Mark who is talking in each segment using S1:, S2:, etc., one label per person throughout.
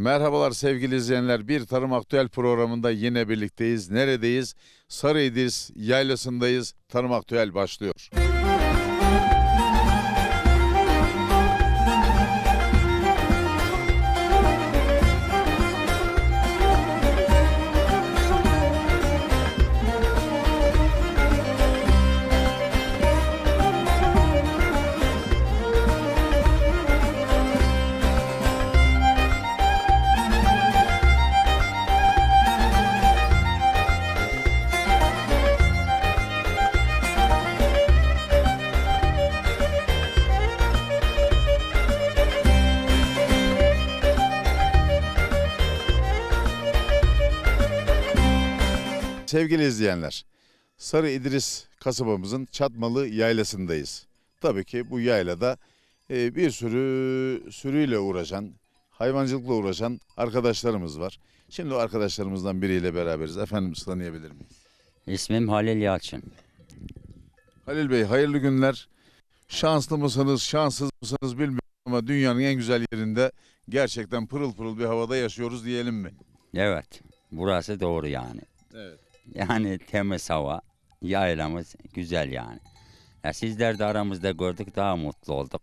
S1: Merhabalar sevgili izleyenler. Bir Tarım Aktüel programında yine birlikteyiz. Neredeyiz? Sarıidris Yaylası'ndayız. Tarım Aktüel başlıyor. Sevgili izleyenler, Sarıidris kasabamızın Çatmalı Yaylası'ndayız. Tabii ki bu yaylada bir sürüyle uğraşan, hayvancılıkla uğraşan arkadaşlarımız var. Şimdi o arkadaşlarımızdan biriyle beraberiz. Efendim tanıyabilir miyiz?
S2: İsmim Halil Yalçın.
S1: Halil Bey, hayırlı günler. Şanslı mısınız, şanssız mısınız bilmiyorum ama dünyanın en güzel yerinde gerçekten pırıl pırıl bir havada yaşıyoruz diyelim mi?
S2: Evet, burası doğru yani.
S1: Evet.
S2: Yani temiz hava, yaylamız güzel yani. Ya sizler de aramızda gördük, daha mutlu olduk.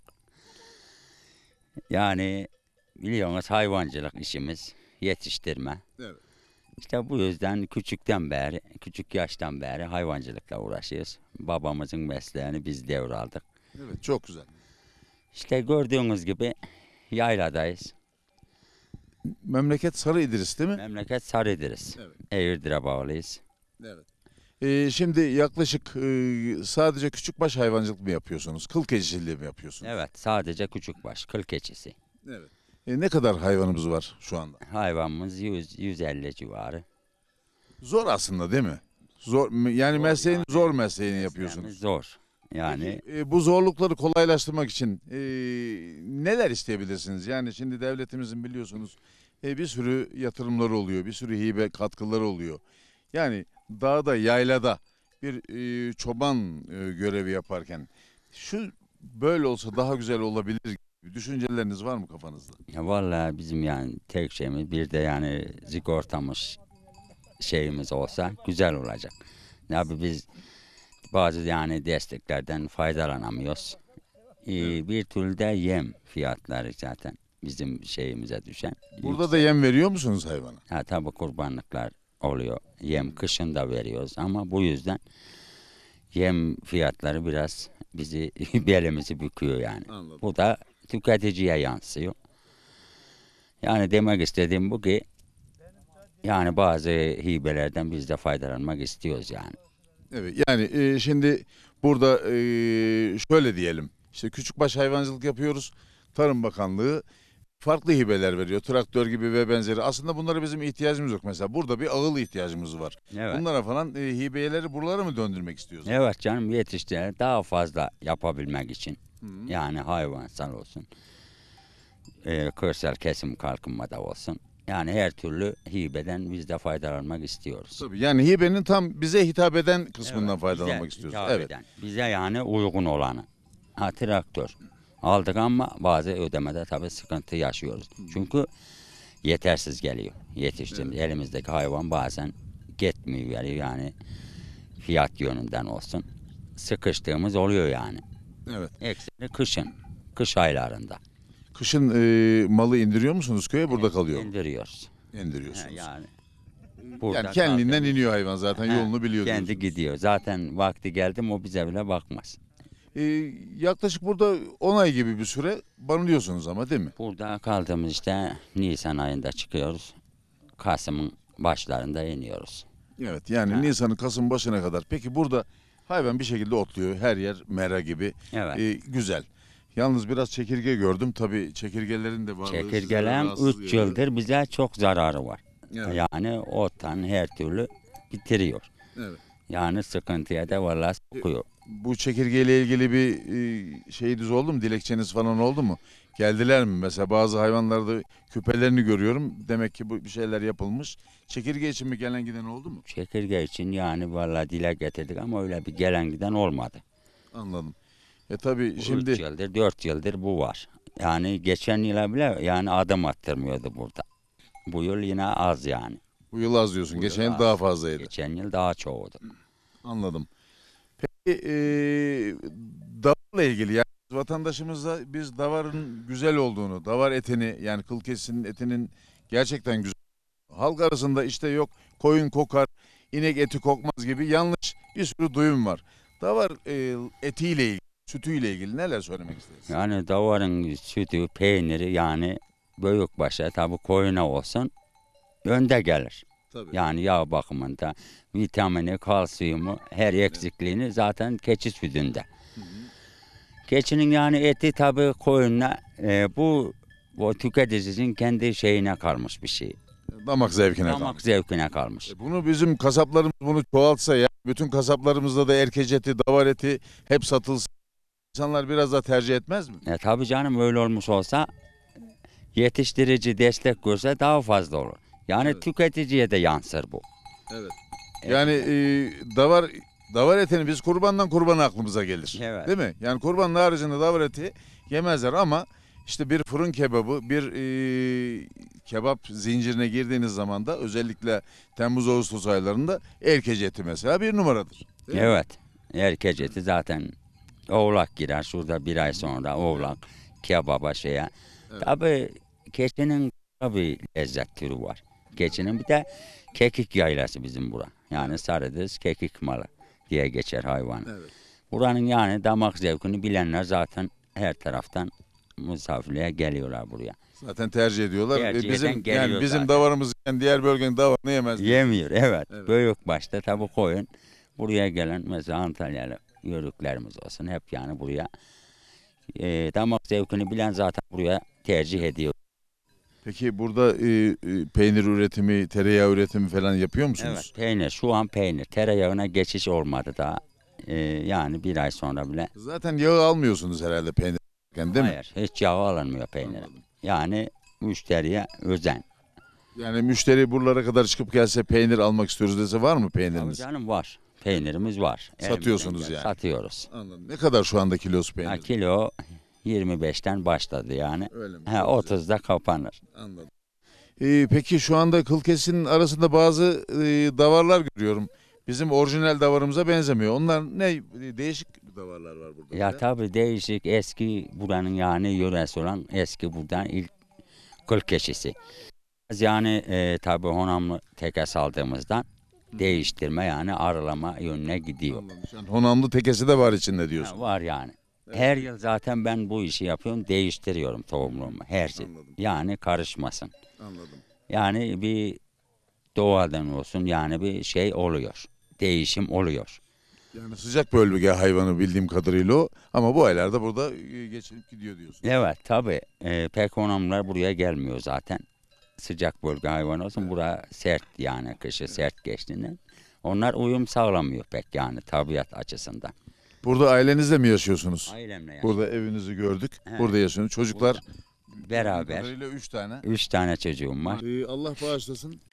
S2: Yani biliyorsunuz hayvancılık işimiz, yetiştirme.
S1: Evet.
S2: İşte bu yüzden küçük yaştan beri hayvancılıkla uğraşıyoruz. Babamızın mesleğini biz devraldık.
S1: Evet, çok güzel.
S2: İşte gördüğünüz gibi yayladayız.
S1: Memleket Sarıidris değil mi?
S2: Memleket Sarıidris.
S1: Evet.
S2: Eğirdir'e bağlıyız.
S1: Evet. Şimdi yaklaşık sadece küçükbaş hayvancılık mı yapıyorsunuz? Kıl keçiciliği mi yapıyorsunuz?
S2: Evet, sadece küçükbaş, kıl keçisi.
S1: Evet. Ne kadar hayvanımız var şu anda?
S2: Hayvanımız 100-150 civarı.
S1: Zor aslında değil mi? Zor yani
S2: Zor
S1: mesleğini
S2: yani.
S1: zor mesleğini yapıyorsunuz.
S2: Mesleğimiz zor. Yani
S1: Peki, bu zorlukları kolaylaştırmak için neler isteyebilirsiniz? Yani şimdi devletimizin biliyorsunuz bir sürü yatırımları oluyor, bir sürü hibe katkıları oluyor. Yani dağda, yaylada bir çoban görevi yaparken şu böyle olsa daha güzel olabilir gibi düşünceleriniz var mı kafanızda?
S2: ya vallahi bizim yani tek şeyimiz bir de yani sigortamız şeyimiz olsa güzel olacak. Abi biz bazı yani desteklerden faydalanamıyoruz. Bir türlü de yem fiyatları zaten bizim şeyimize düşen.
S1: Burada da yem veriyor musunuz hayvana?
S2: Ha, tabii kurbanlıklar oluyor. Yem kışın da veriyoruz ama bu yüzden yem fiyatları biraz bizi belimizi büküyor yani.
S1: Anladım.
S2: Bu da tüketiciye yansıyor. Yani demek istediğim bu ki yani bazı hibelerden biz de faydalanmak istiyoruz yani.
S1: Evet yani şimdi burada şöyle diyelim. İşte küçükbaş hayvancılık yapıyoruz. Tarım Bakanlığı farklı hibeler veriyor. Traktör gibi ve benzeri. Aslında bunlara bizim ihtiyacımız yok. Mesela burada bir ağıl ihtiyacımız var.
S2: Evet.
S1: Bunlara falan hibeleri buralara mı döndürmek istiyorsun?
S2: Evet canım, yetiştirerek daha fazla yapabilmek için.
S1: Hı.
S2: Yani hayvansal olsun. Kırsal kesim kalkınmada olsun. Yani her türlü hibeden biz de faydalanmak istiyoruz.
S1: Tabii yani hibenin tam bize hitap eden kısmından
S2: Evet,
S1: faydalanmak
S2: bize
S1: istiyoruz.
S2: hitap
S1: Evet.
S2: eden, bize yani uygun olanı. Ha, traktör aldık ama bazı ödemede tabii sıkıntı yaşıyoruz. Çünkü yetersiz geliyor. Yetiştiğimiz elimizdeki hayvan bazen gitmiyor yani fiyat yönünden olsun. Sıkıştığımız oluyor yani.
S1: Evet.
S2: Ekseri kış aylarında.
S1: Kışın malı indiriyor musunuz köye? Burada kalıyor mu?
S2: İndiriyoruz.
S1: İndiriyorsunuz.
S2: Yani
S1: Yani kendinden
S2: kalkıyor.
S1: iniyor hayvan zaten yolunu biliyor
S2: Kendi
S1: diyorsunuz.
S2: gidiyor. Zaten vakti geldi mi o bize bile bakmaz.
S1: Yaklaşık burada 10 ay gibi bir süre barınıyorsunuz ama değil mi?
S2: Burada kaldığımız işte Nisan ayında çıkıyoruz. Kasım'ın başlarında iniyoruz.
S1: Evet yani
S2: Ha.
S1: Nisan'ın Kasım başına kadar. Peki burada hayvan bir şekilde otluyor. Her yer mera gibi.
S2: Evet.
S1: Güzel. Yalnız biraz çekirge gördüm. Tabii çekirgelerin de varlığı sizlere
S2: Çekirgelerin
S1: rahatsızlık
S2: 3
S1: ediyor.
S2: yıldır bize çok zararı var.
S1: Evet.
S2: Yani ottan her türlü bitiriyor.
S1: Evet.
S2: Yani sıkıntıya da vallahi sokuyor.
S1: Bu çekirgeyle ilgili bir şeyiniz oldu mu? Dilekçeniz falan oldu mu? Geldiler mi? Mesela bazı hayvanlarda küpelerini görüyorum. Demek ki bu bir şeyler yapılmış. Çekirge için mi gelen giden oldu mu?
S2: Çekirge için yani vallahi dile getirdik ama öyle bir gelen giden olmadı.
S1: Anladım. Tabii
S2: Bu
S1: şimdi
S2: 3 yıldır 4 yıldır bu var. Yani geçen yıla bile yani adım attırmıyordu burada. bu yıl yine az yani.
S1: Bu yıl az diyorsun.
S2: Bu
S1: Geçen
S2: yıl
S1: yıl
S2: az.
S1: daha fazlaydı.
S2: Geçen yıl daha çoğuydu.
S1: Anladım. Peki davarla ilgili yani vatandaşımızla biz davarın güzel olduğunu, davar etini yani kıl kesinin etinin gerçekten güzel. Halk arasında işte yok koyun kokar, inek eti kokmaz gibi yanlış bir sürü duyum var. Davar etiyle ilgili, sütüyle ilgili neler söylemek isteriz?
S2: Yani davarın sütü, peyniri yani büyükbaşa tabii koyuna olsun önde gelir.
S1: Tabii.
S2: Yani yağ bakımında vitamini, kalsiyumu, her eksikliğini zaten keçi sütünde. Keçinin yani eti tabii koyunla bu tüketicinin kendi şeyine kalmış bir şey.
S1: Damak zevkine
S2: Damak
S1: kalmış.
S2: zevkine kalmış.
S1: Bunu bizim kasaplarımız bunu çoğaltsa ya bütün kasaplarımızda da erkek eti, davar eti hep satılsa insanlar biraz da tercih etmez mi?
S2: Tabii canım öyle olmuş olsa yetiştirici destek görse daha fazla olur. Yani
S1: Evet.
S2: tüketiciye de yansır bu.
S1: Evet. Yani davar etini biz kurbandan kurbana aklımıza gelir.
S2: Evet.
S1: Değil mi? Yani kurbanın haricinde davar eti yemezler ama işte bir fırın kebabı, bir kebap zincirine girdiğiniz zaman da özellikle Temmuz-Ağustos aylarında erkek eti mesela bir numaradır. Değil mi?
S2: Evet. Erkek eti zaten oğlak girer. Şurada bir ay sonra oğlak kebaba şeye.
S1: Evet.
S2: Tabii keçinin bir lezzet türü var. Keçinin bir de kekik yaylası bizim bura. Yani Sarıdız kekik malı diye geçer hayvan.
S1: Evet.
S2: Buranın yani damak zevkini bilenler zaten her taraftan misafirliğe geliyorlar buraya.
S1: Zaten tercih ediyorlar.
S2: Tercih eden
S1: Bizim
S2: geliyor
S1: yani bizim
S2: zaten.
S1: davarımız yani diğer bölgenin davarını yemez.
S2: Yemiyor evet.
S1: Evet.
S2: Büyük başta tabii koyun. Buraya gelen mesela Antalyalı yörüklerimiz olsun hep yani buraya damak zevkini bilen zaten buraya tercih ediyor.
S1: Peki burada peynir üretimi, tereyağı üretimi falan yapıyor musunuz?
S2: Evet peynir şu an peynir. Tereyağına geçiş olmadı daha. Yani bir ay sonra bile.
S1: Zaten yağı almıyorsunuz herhalde peynir yaparken, değil mi?
S2: Hayır hiç yağı alınmıyor peynire.
S1: Anladım.
S2: Yani müşteriye özen.
S1: Yani müşteri buralara kadar çıkıp gelse peynir almak istiyoruz dese var mı
S2: Tabii
S1: peyniriniz?
S2: canım var. Peynirimiz var.
S1: Satıyorsunuz
S2: Elimizden
S1: yani.
S2: Satıyoruz.
S1: Anladım. Ne kadar şu anda kilosu peynir?
S2: Kilo 25'ten başladı yani.
S1: Öyle mi?
S2: Ha,
S1: Çok güzel.
S2: 30'da kapanır.
S1: Anladım. Peki şu anda kıl kesinin arasında bazı davarlar görüyorum. Bizim orijinal davarımıza benzemiyor. Onlar ne? Değişik davarlar var burada.
S2: Ya
S1: bir de.
S2: tabii değişik eski buranın yani yöresi olan eski buradan ilk kıl keçisi. Biz yani tabii honamlı teke saldığımızdan değiştirme yani arılama yönüne gidiyor.
S1: Anladım. Yani Honamlı tekesi de var içinde diyorsun.
S2: Ha, var yani.
S1: Evet.
S2: Her yıl zaten ben bu işi yapıyorum, değiştiriyorum tohumluğumu her yıl.
S1: Anladım.
S2: Yani karışmasın.
S1: Anladım.
S2: Yani bir doğadan olsun yani bir şey oluyor. Değişim oluyor.
S1: Yani sıcak bölge hayvanı bildiğim kadarıyla o. Ama bu aylarda burada geçip gidiyor diyorsun.
S2: Evet tabii pek honamlar buraya gelmiyor zaten. Sıcak bölge hayvanı olsun bura sert yani kışı sert geçtiğinden. Onlar uyum sağlamıyor pek yani tabiat açısından.
S1: Burada ailenizle mi yaşıyorsunuz?
S2: Ailemle yani.
S1: Burada evinizi gördük.
S2: He.
S1: Burada yaşıyorsunuz. Çocuklar
S2: Beraber.
S1: 3 tane.
S2: 3 tane çocuğum var.
S1: Allah bağışlasın.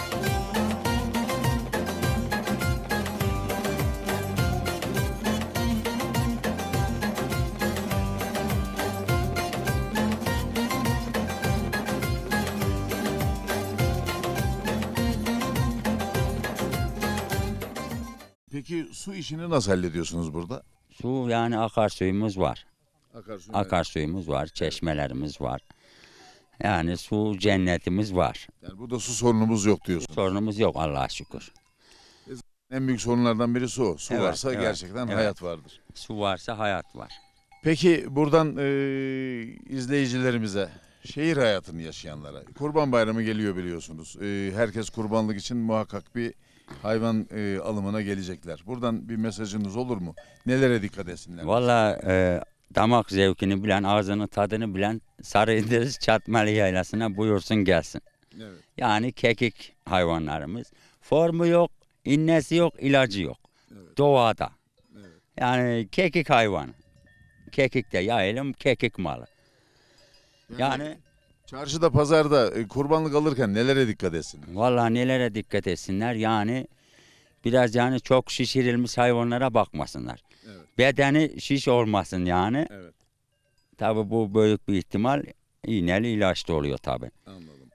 S1: Peki su işini nasıl hallediyorsunuz burada?
S2: Su yani akarsuyumuz var.
S1: Akarsu.
S2: Akarsuyumuz var, çeşmelerimiz var. Yani su cennetimiz var.
S1: Yani burada su sorunumuz yok diyorsun.
S2: Sorunumuz yok Allah'a şükür.
S1: En büyük sorunlardan biri su. Su
S2: Evet,
S1: varsa
S2: evet,
S1: gerçekten
S2: evet.
S1: hayat vardır.
S2: Su varsa hayat var.
S1: Peki buradan izleyicilerimize, şehir hayatını yaşayanlara, Kurban Bayramı geliyor biliyorsunuz. Herkes kurbanlık için muhakkak bir hayvan alımına gelecekler. Buradan bir mesajınız olur mu? Nelere dikkat etsinler?
S2: Vallahi damak zevkini bilen, ağzının tadını bilen Sarı İdris Çatmalı Yaylası'na buyursun gelsin.
S1: Evet.
S2: Yani kekik hayvanlarımız. Formu yok, innesi yok, ilacı yok.
S1: Evet.
S2: Doğada.
S1: Evet.
S2: Yani kekik hayvanı. Kekik de yayılım, kekik malı. Yani
S1: çarşıda, pazarda kurbanlık alırken nelere dikkat etsinler?
S2: vallahi nelere dikkat etsinler yani biraz yani çok şişirilmiş hayvanlara bakmasınlar.
S1: Evet.
S2: Bedeni şiş olmasın yani.
S1: Evet.
S2: Tabii bu büyük bir ihtimal iğneli ilaçlı oluyor tabii.
S1: Anladım.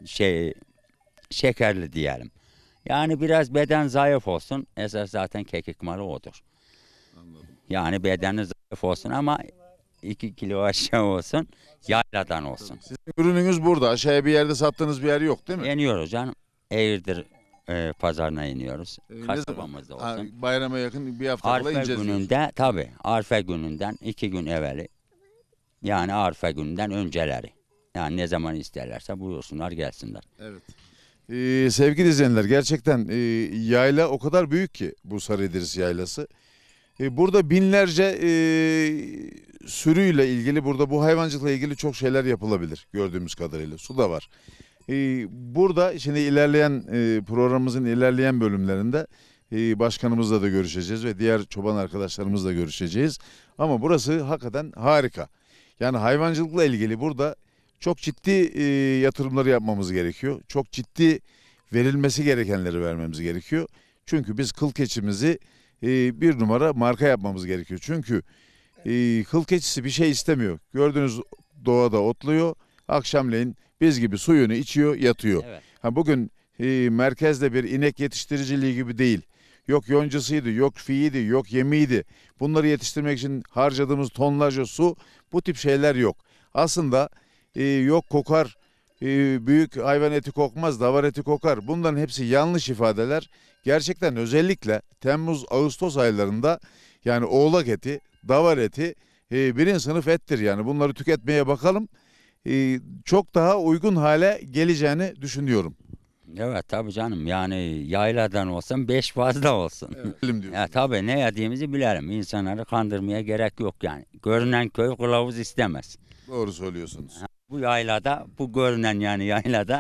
S2: şekerli diyelim. Yani biraz beden zayıf olsun. Esas zaten kekik malı odur.
S1: Anladım.
S2: Yani bedeni zayıf olsun ama 2 kilo aşağı olsun. Yayladan olsun.
S1: Sizin ürününüz burada. Aşağıya bir yerde sattığınız bir yer yok değil mi?
S2: Yeniyoruz canım. Eğirdir pazarına iniyoruz.
S1: Ne zaman?
S2: Kasabamızda
S1: Ha,
S2: olsun.
S1: bayrama yakın bir hafta kala
S2: Arife
S1: ineceğiz diyorsun.
S2: gününde tabi Arife gününden 2 gün evveli. Yani Arife gününden önceleri. Yani ne zaman isterlerse buyursunlar gelsinler.
S1: Evet. Sevgili izleyenler, gerçekten yayla o kadar büyük ki bu Sarı İdris Yaylası. Burada binlerce sürüyle ilgili, burada bu hayvancılıkla ilgili çok şeyler yapılabilir gördüğümüz kadarıyla. Su da var. Burada şimdi ilerleyen programımızın ilerleyen bölümlerinde başkanımızla da görüşeceğiz ve diğer çoban arkadaşlarımızla görüşeceğiz. Ama burası hakikaten harika. Yani hayvancılıkla ilgili burada çok ciddi yatırımları yapmamız gerekiyor. Çok ciddi verilmesi gerekenleri vermemiz gerekiyor. Çünkü biz kıl keçimizi bir numara marka yapmamız gerekiyor. Çünkü kıl keçisi bir şey istemiyor. Gördüğünüz doğada otluyor. Akşamleyin biz gibi suyunu içiyor, yatıyor.
S2: Evet.
S1: Ha, bugün merkezde bir inek yetiştiriciliği gibi değil. Yok yoncasıydı, yok fiyiydi, yok yemiydi. Bunları yetiştirmek için harcadığımız tonlarca su, bu tip şeyler yok. Aslında yok kokar, büyük hayvan eti kokmaz, davar eti kokar. Bunların hepsi yanlış ifadeler. Gerçekten özellikle Temmuz, Ağustos aylarında yani oğlak eti, davar eti birinci sınıf ettir. Yani bunları tüketmeye bakalım. Çok daha uygun hale geleceğini düşünüyorum.
S2: Evet tabii canım yani yayladan olsun 5 fazla olsun.
S1: Bilim diyorsun.
S2: Ya tabii ne yediğimizi bilelim. İnsanları kandırmaya gerek yok yani. Görünen köy kılavuz istemez.
S1: Doğru söylüyorsunuz.
S2: Bu yaylada, bu görünen yani yaylada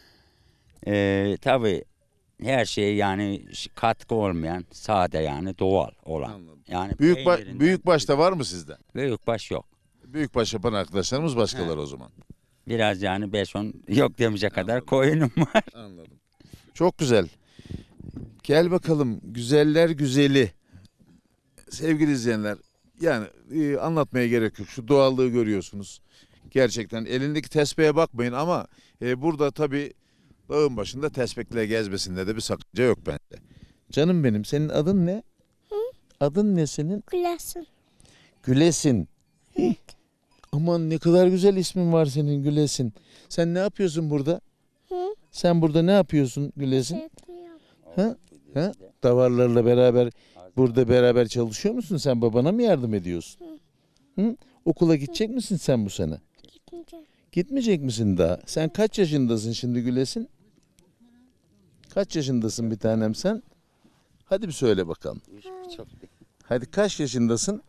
S2: tabii her şey yani katkı olmayan, sade yani doğal olan.
S1: Anladım.
S2: Yani peynirinden-
S1: Büyükbaş da var mı sizde?
S2: büyükbaş yok.
S1: Büyükbaş yapan arkadaşlarımız başkalar o zaman.
S2: Biraz yani 5-10 yok demeyecek kadar koyunum var.
S1: Anladım. Çok güzel. Gel bakalım güzeller güzeli. Sevgili izleyenler, yani anlatmaya gerek yok. Şu doğallığı görüyorsunuz. Gerçekten elindeki tesbihe bakmayın ama burada tabii dağın başında tesbikle gezmesinde de bir sakınca yok bence. Canım benim, senin adın ne? Adın ne senin?
S3: Gülesin.
S1: Gülesin. Aman ne kadar güzel ismin var senin, Gülesin. Sen ne yapıyorsun burada?
S3: Hı?
S1: Sen burada ne yapıyorsun Gülesin?
S3: Etmiyorum.
S1: Ha? Ha? Davarlarla beraber burada beraber çalışıyor musun? Sen babana mı yardım ediyorsun? Hı? Okula gidecek misin sen bu sene?
S3: Gitmeyeceğim.
S1: Gitmeyecek misin daha? Sen kaç yaşındasın şimdi Gülesin? Kaç yaşındasın bir tanem sen? Hadi bir söyle bakalım. Hadi kaç yaşındasın?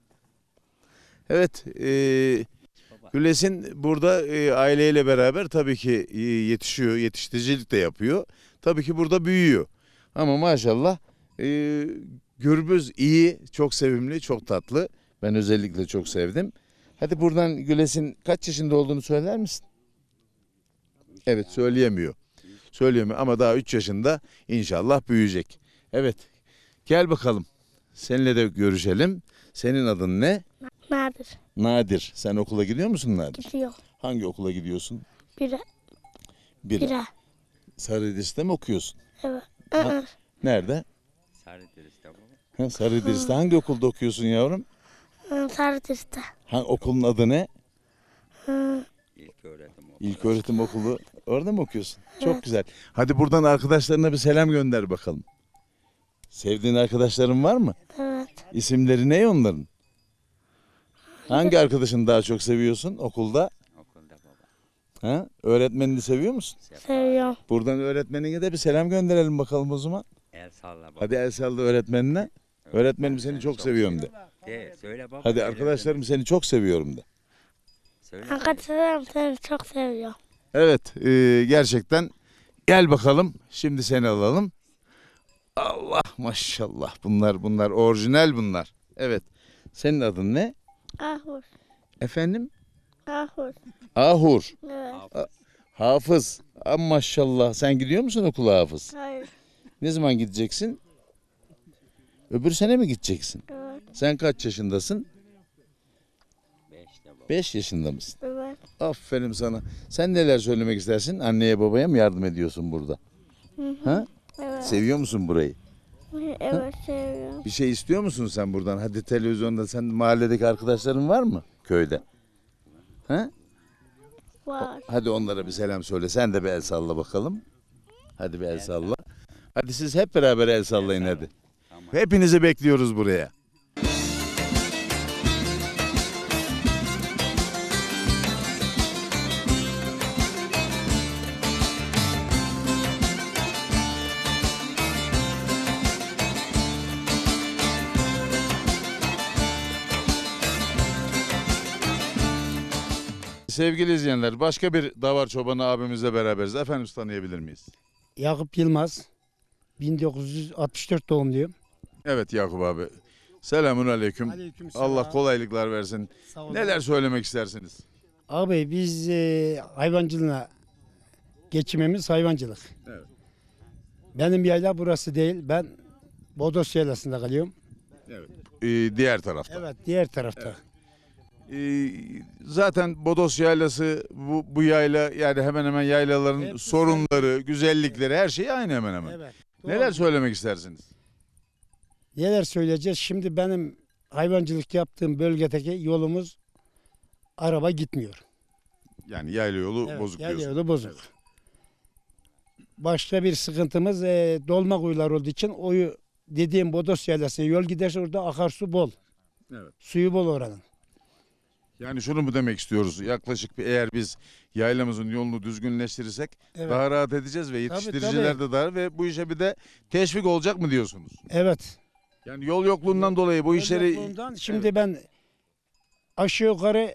S1: Evet, Gülesin burada aileyle beraber tabii ki yetişiyor, yetiştiricilik de yapıyor. Tabii ki burada büyüyor. Ama maşallah gürbüz iyi, çok sevimli, çok tatlı. Ben özellikle çok sevdim. Hadi buradan Gülesin kaç yaşında olduğunu söyler misin? Evet, söyleyemiyor. Söyleyemiyor ama daha 3 yaşında, inşallah büyüyecek. Evet, gel bakalım. Seninle de görüşelim. Senin adın ne?
S3: Nadir.
S1: Nadir. Sen okula gidiyor musun Nadir?
S3: Gidiyor.
S1: Hangi okula gidiyorsun?
S3: Bire.
S1: Biri.
S3: Bire.
S1: Sarıidris'te mi okuyorsun?
S3: Evet.
S1: Ha. Nerede? Ha, Sarıidris'te hangi okulda okuyorsun yavrum?
S3: Sarıdır'da.
S1: Okulun adı ne?
S2: İlk öğretim o.
S1: İlköğretim okulu. Orada mı okuyorsun? Çok güzel. Hadi buradan arkadaşlarına bir selam gönder bakalım. Sevdiğin arkadaşların var mı?
S3: Evet.
S1: İsimleri ne onların? Hangi arkadaşını daha çok seviyorsun okulda?
S2: Okulda baba.
S1: Ha? Öğretmenini seviyor musun?
S3: Seviyorum.
S1: Buradan öğretmenine de bir selam gönderelim bakalım o zaman.
S2: El salla baba.
S1: Hadi el salla öğretmenine. Öğretmenim seni çok seviyorum de.
S2: De, söyle baba.
S1: Hadi arkadaşlarım seni çok seviyorum de.
S2: Söyle.
S3: Arkadaşlarım seni çok seviyorum.
S1: Evet, gerçekten gel bakalım. Şimdi seni alalım. Allah maşallah. Bunlar orijinal bunlar. Evet. Senin adın ne?
S3: Ahur.
S1: Efendim?
S3: Ahur.
S1: Ahur.
S3: Evet.
S1: Hafız. Maşallah. Sen gidiyor musun okula Hafız?
S3: Hayır.
S1: Ne zaman gideceksin? Öbür sene mi gideceksin?
S3: Evet.
S1: Sen kaç yaşındasın?
S2: 5'te baba.
S1: 5 yaşında mısın?
S3: Evet. Evet.
S1: Aferin sana. Sen neler söylemek istersin? Anneye babaya mı yardım ediyorsun burada?
S3: Hı hı.
S1: Ha?
S3: Evet.
S1: Seviyor musun burayı?
S3: Evet seviyorum.
S1: Bir şey istiyor musun sen buradan? Hadi televizyonda sen mahalledeki arkadaşların var mı köyde? Ha?
S3: Var.
S1: Hadi onlara bir selam söyle. Sen de bir el salla bakalım. Hadi bir el salla. Hadi siz hep beraber el sallayın hadi.
S2: Tamam.
S1: Hepinizi bekliyoruz buraya. Sevgili izleyenler, başka bir davar çobanı abimizle beraberiz. Efendim tanıyabilir miyiz?
S4: Yakup Yılmaz, 1964 doğumluyum.
S1: Evet Yakup abi. Selamun aleyküm.
S4: Aleykümselam.
S1: Allah kolaylıklar versin.
S4: Sağ olun.
S1: Neler söylemek istersiniz?
S4: Abi biz hayvancılığına geçimimiz hayvancılık.
S1: Evet.
S4: Benim yayla burası değil. Ben Bodos yaylasında kalıyorum.
S1: Diğer tarafta.
S4: Evet, diğer tarafta.
S1: Zaten Bodos yaylası bu yayla yani hemen hemen yaylaların
S4: Hepsi
S1: sorunları, güzellikleri her şey aynı hemen hemen.
S4: Evet.
S1: Neler söylemek istersiniz?
S4: Neler söyleyeceğiz? Şimdi benim hayvancılık yaptığım bölgedeki yolumuz araba gitmiyor.
S1: Yani yayla yolu
S4: Evet,
S1: bozuk
S4: yayla
S1: diyorsun.
S4: yolu bozuk. Başka bir sıkıntımız dolma kuyular olduğu için oyu dediğim Bodos yaylasına yol giderse orada akarsu bol.
S1: Evet.
S4: Suyu bol oranın.
S1: Yani şunu mu demek istiyoruz? Yaklaşık eğer biz yaylamızın yolunu düzgünleştirirsek
S4: Evet.
S1: daha rahat edeceğiz ve yetiştiriciler de daha ve bu işe bir de teşvik olacak mı diyorsunuz?
S4: Evet.
S1: Yani yol yokluğundan dolayı bu işleri
S4: Yokluğundan şimdi ben aşağı yukarı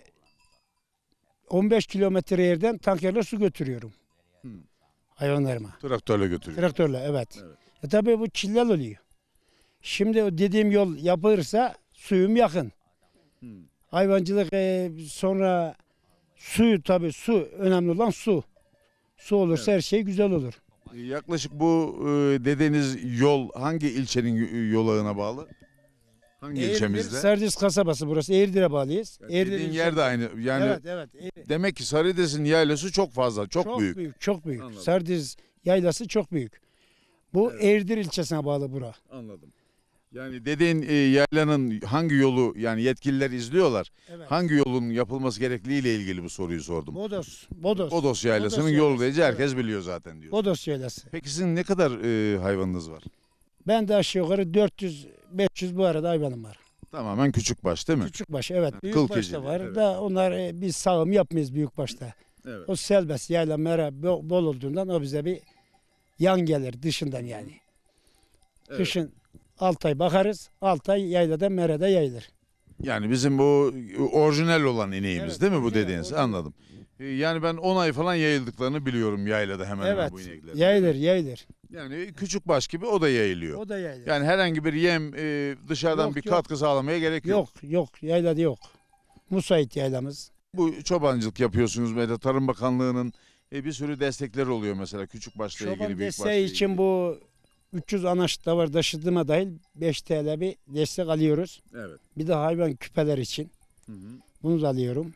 S4: 15 kilometre yerden tankerle su götürüyorum.
S1: Hı.
S4: Hayvanlarıma.
S1: traktörle götürüyor.
S4: Traktörle evet.
S1: Evet.
S4: Tabii bu çillel oluyor. Şimdi o dediğim yol yapılırsa suyum yakın.
S1: Hı.
S4: Hayvancılık sonra suyu tabii su önemli olan su. Su olursa her şey güzel olur.
S1: Yaklaşık bu dediğiniz yol hangi ilçenin yolağına bağlı? Hangi ilçemizde?
S4: Sarıdis kasabası burası. Eğirdir'e bağlıyız.
S1: Yani dediğin yer de aynı. Yani
S4: Evet evet.
S1: demek ki Sarıdes'in yaylası çok fazla, çok büyük.
S4: Çok büyük.
S1: Anladım.
S4: Sarıdis yaylası çok büyük. Bu Eğirdir ilçesine bağlı bura.
S1: Anladım. Yani dediğin yaylanın hangi yolu yani yetkililer izliyorlar.
S4: Evet.
S1: Hangi yolun yapılması gerektiğiyle ilgili bu soruyu sordum.
S4: Bodos.
S1: Bodos yaylasının
S4: Bodos
S1: yolu
S4: yaylası,
S1: deyince herkes biliyor zaten diyor.
S4: Bodos yaylası.
S1: Peki sizin ne kadar hayvanınız var?
S4: Ben de aşağı yukarı 400-500 bu arada hayvanım var.
S1: Tamamen küçük baş değil mi?
S4: Küçükbaş evet.
S1: kıl
S4: Büyükbaş
S1: keçili,
S4: da var
S1: evet.
S4: da onlar biz sağım yapmayız büyükbaşta.
S1: Evet.
S4: O selbest yayla mera bol olduğundan o bize bir yan gelir dışından yani.
S1: Evet.
S4: Kışın 6 ay bakarız. 6 ay yaylada merada yayılır.
S1: Yani bizim bu orijinal olan ineğimiz
S4: Evet,
S1: değil mi bu
S4: orijinal,
S1: dediğiniz?
S4: orijinal.
S1: Anladım. Yani ben 10 ay falan yayıldıklarını biliyorum yaylada hemen hemen
S4: Evet.
S1: bu inekler.
S4: Yayılır.
S1: Yani küçük baş gibi o da yayılıyor.
S4: O da yayılır.
S1: Yani herhangi bir yem dışarıdan
S4: Yok,
S1: bir
S4: yok.
S1: katkı sağlamaya gerek yok.
S4: Yok yaylada yok. Musait yaylamız.
S1: Bu çobancılık yapıyorsunuz ve de Tarım Bakanlığı'nın bir sürü destekleri oluyor mesela küçük başla ilgili,
S4: Çoban
S1: büyük başla
S4: desteği
S1: ilgili.
S4: için bu 300 anaç davar taşıdığıma dahil 5 TL bir destek alıyoruz.
S1: Evet.
S4: Bir de hayvan küpeler için.
S1: Hı hı.
S4: Bunu da alıyorum.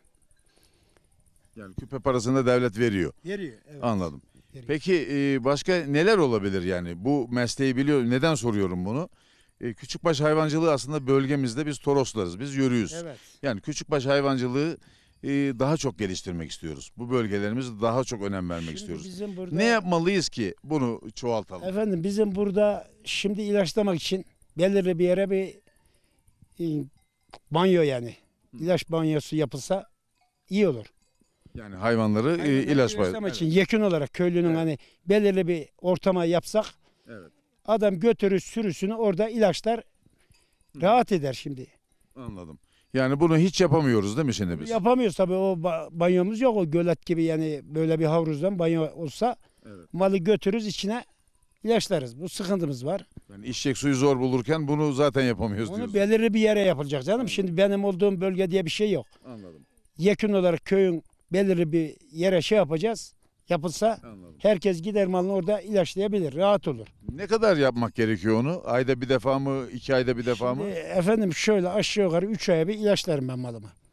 S1: Yani küpe parasını da devlet veriyor.
S4: Veriyor. Evet.
S1: Anladım.
S4: Veriyor.
S1: Peki başka neler olabilir yani? Bu mesleği biliyor. Neden soruyorum bunu? Küçükbaş hayvancılığı aslında bölgemizde biz Toroslarız. Biz yörüyüz.
S4: Evet.
S1: Yani küçükbaş hayvancılığı daha çok geliştirmek istiyoruz. Bu bölgelerimize daha çok önem vermek
S4: Şimdi
S1: istiyoruz.
S4: bizim burada
S1: Ne yapmalıyız ki bunu çoğaltalım?
S4: efendim bizim burada şimdi ilaçlamak için belirli bir yere bir banyo yani ilaç banyosu yapılsa iyi olur.
S1: Yani hayvanları
S4: Hayvanları ilaçlamak için yekün olarak köylünün
S1: Evet.
S4: hani belirli bir ortama yapsak
S1: Evet.
S4: adam götürür sürüsünü orada ilaçlar rahat eder şimdi.
S1: Anladım. Yani bunu hiç yapamıyoruz değil mi şimdi biz?
S4: Yapamıyoruz tabii o banyomuz yok o gölet gibi yani böyle bir havuzdan banyo olsa
S1: Evet.
S4: malı götürürüz içine ilaçlarız. Bu sıkıntımız var.
S1: Yani içecek suyu zor bulurken bunu zaten yapamıyoruz
S4: Onu
S1: diyorsun.
S4: belirli bir yere yapılacak canım.
S1: Anladım.
S4: Şimdi benim olduğum bölge diye bir şey yok.
S1: Anladım.
S4: Yekün olarak köyün belirli bir yere şey yapacağız. Yapılsa
S1: Anladım.
S4: herkes gider malını orada ilaçlayabilir. Rahat olur.
S1: Ne kadar yapmak gerekiyor onu? Ayda bir defa mı? 2 ayda bir defa mı?
S4: Şimdi efendim şöyle aşağı yukarı 3 aya bir ilaçlarım ben malımı.
S1: Hı hı.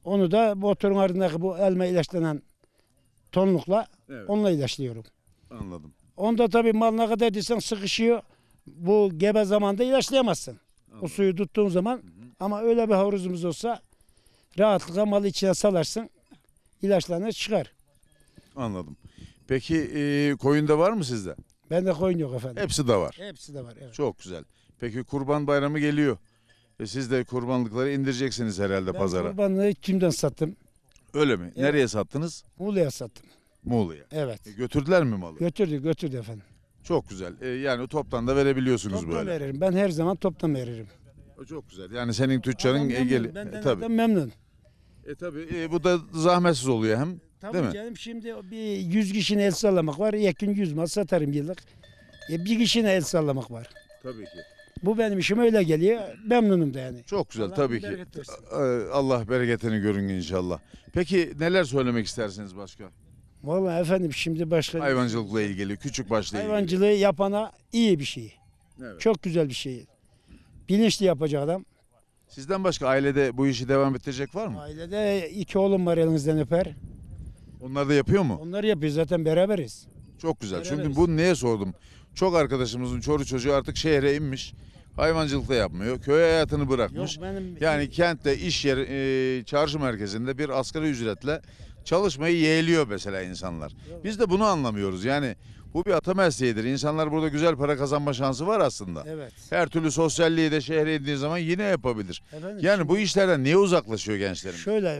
S4: Onu da motorun ardındaki bu elma ilaçlanan tonlukla
S1: Evet.
S4: onunla ilaçlıyorum.
S1: Anladım.
S4: Onda tabii mal ne kadar desen sıkışıyor. Bu gebe zamanda ilaçlayamazsın. O
S1: Anladım.
S4: suyu tuttuğun zaman. Ama öyle bir havuzumuz olsa rahatlıkla malı içine salarsın. İlaçlanır çıkar.
S1: Anladım. Peki koyun da var mı sizde?
S4: Bende koyun yok efendim.
S1: Hepsi de var.
S4: Hepsi de var. Evet.
S1: Çok güzel. Peki Kurban Bayramı geliyor. Siz de kurbanlıkları indireceksiniz herhalde
S4: Ben
S1: pazara.
S4: kurbanlığı kimden sattım?
S1: Öyle mi?
S4: Evet.
S1: Nereye sattınız?
S4: Muğla'ya sattım.
S1: Muğla'ya.
S4: Evet.
S1: Götürdüler mi malı?
S4: Götürdü efendim.
S1: Çok güzel. Yani toptan da verebiliyorsunuz
S4: Toptan
S1: böyle.
S4: veririm. Ben her zaman toptan veririm.
S1: O çok güzel. Yani senin tüccarın
S4: Adam memnun,
S1: geli.
S4: benden
S1: Tabii.
S4: adam memnun.
S1: Tabii bu da zahmetsiz oluyor hem.
S4: Tabii
S1: Değil mi?
S4: canım şimdi bir 100 kişinin el sallamak var. Yakın 100 mal satarım yıllık. Bir kişinin el sallamak var.
S1: Tabii ki.
S4: Bu benim işime öyle geliyor. Memnunum da yani.
S1: Çok güzel
S4: Allah
S1: tabii ki.
S4: bereket versin.
S1: Allah bereketini görün inşallah. Peki neler söylemek istersiniz başka?
S4: Vallahi efendim şimdi başka
S1: Hayvancılıkla ilgili, küçük başla ilgili.
S4: hayvancılığı yapana iyi bir şey.
S1: Evet.
S4: Çok güzel bir şey. Bilinçli yapacak adam.
S1: Sizden başka ailede bu işi devam ettirecek var mı?
S4: Ailede 2 oğlum var elinizden öper.
S1: Onlar da yapıyor mu?
S4: Onlar yapıyor zaten beraberiz.
S1: Çok güzel. Çünkü
S4: Beraberiz.
S1: bunu niye sordum? Çok arkadaşımızın çoğu çocuğu artık şehre inmiş. Hayvancılıkta yapmıyor. Köy hayatını
S4: Yok
S1: bırakmış.
S4: benim
S1: Yani kentte iş yeri, çarşı merkezinde bir asgari ücretle çalışmayı yeğliyor mesela insanlar. Biz de bunu anlamıyoruz. Yani bu bir ata mesleğidir. İnsanlar burada güzel para kazanma şansı var aslında.
S4: evet.
S1: Her türlü sosyalliği de şehre indiği zaman yine yapabilir.
S4: Efendim,
S1: Yani bu işlerden niye uzaklaşıyor gençlerimiz?
S4: şöyle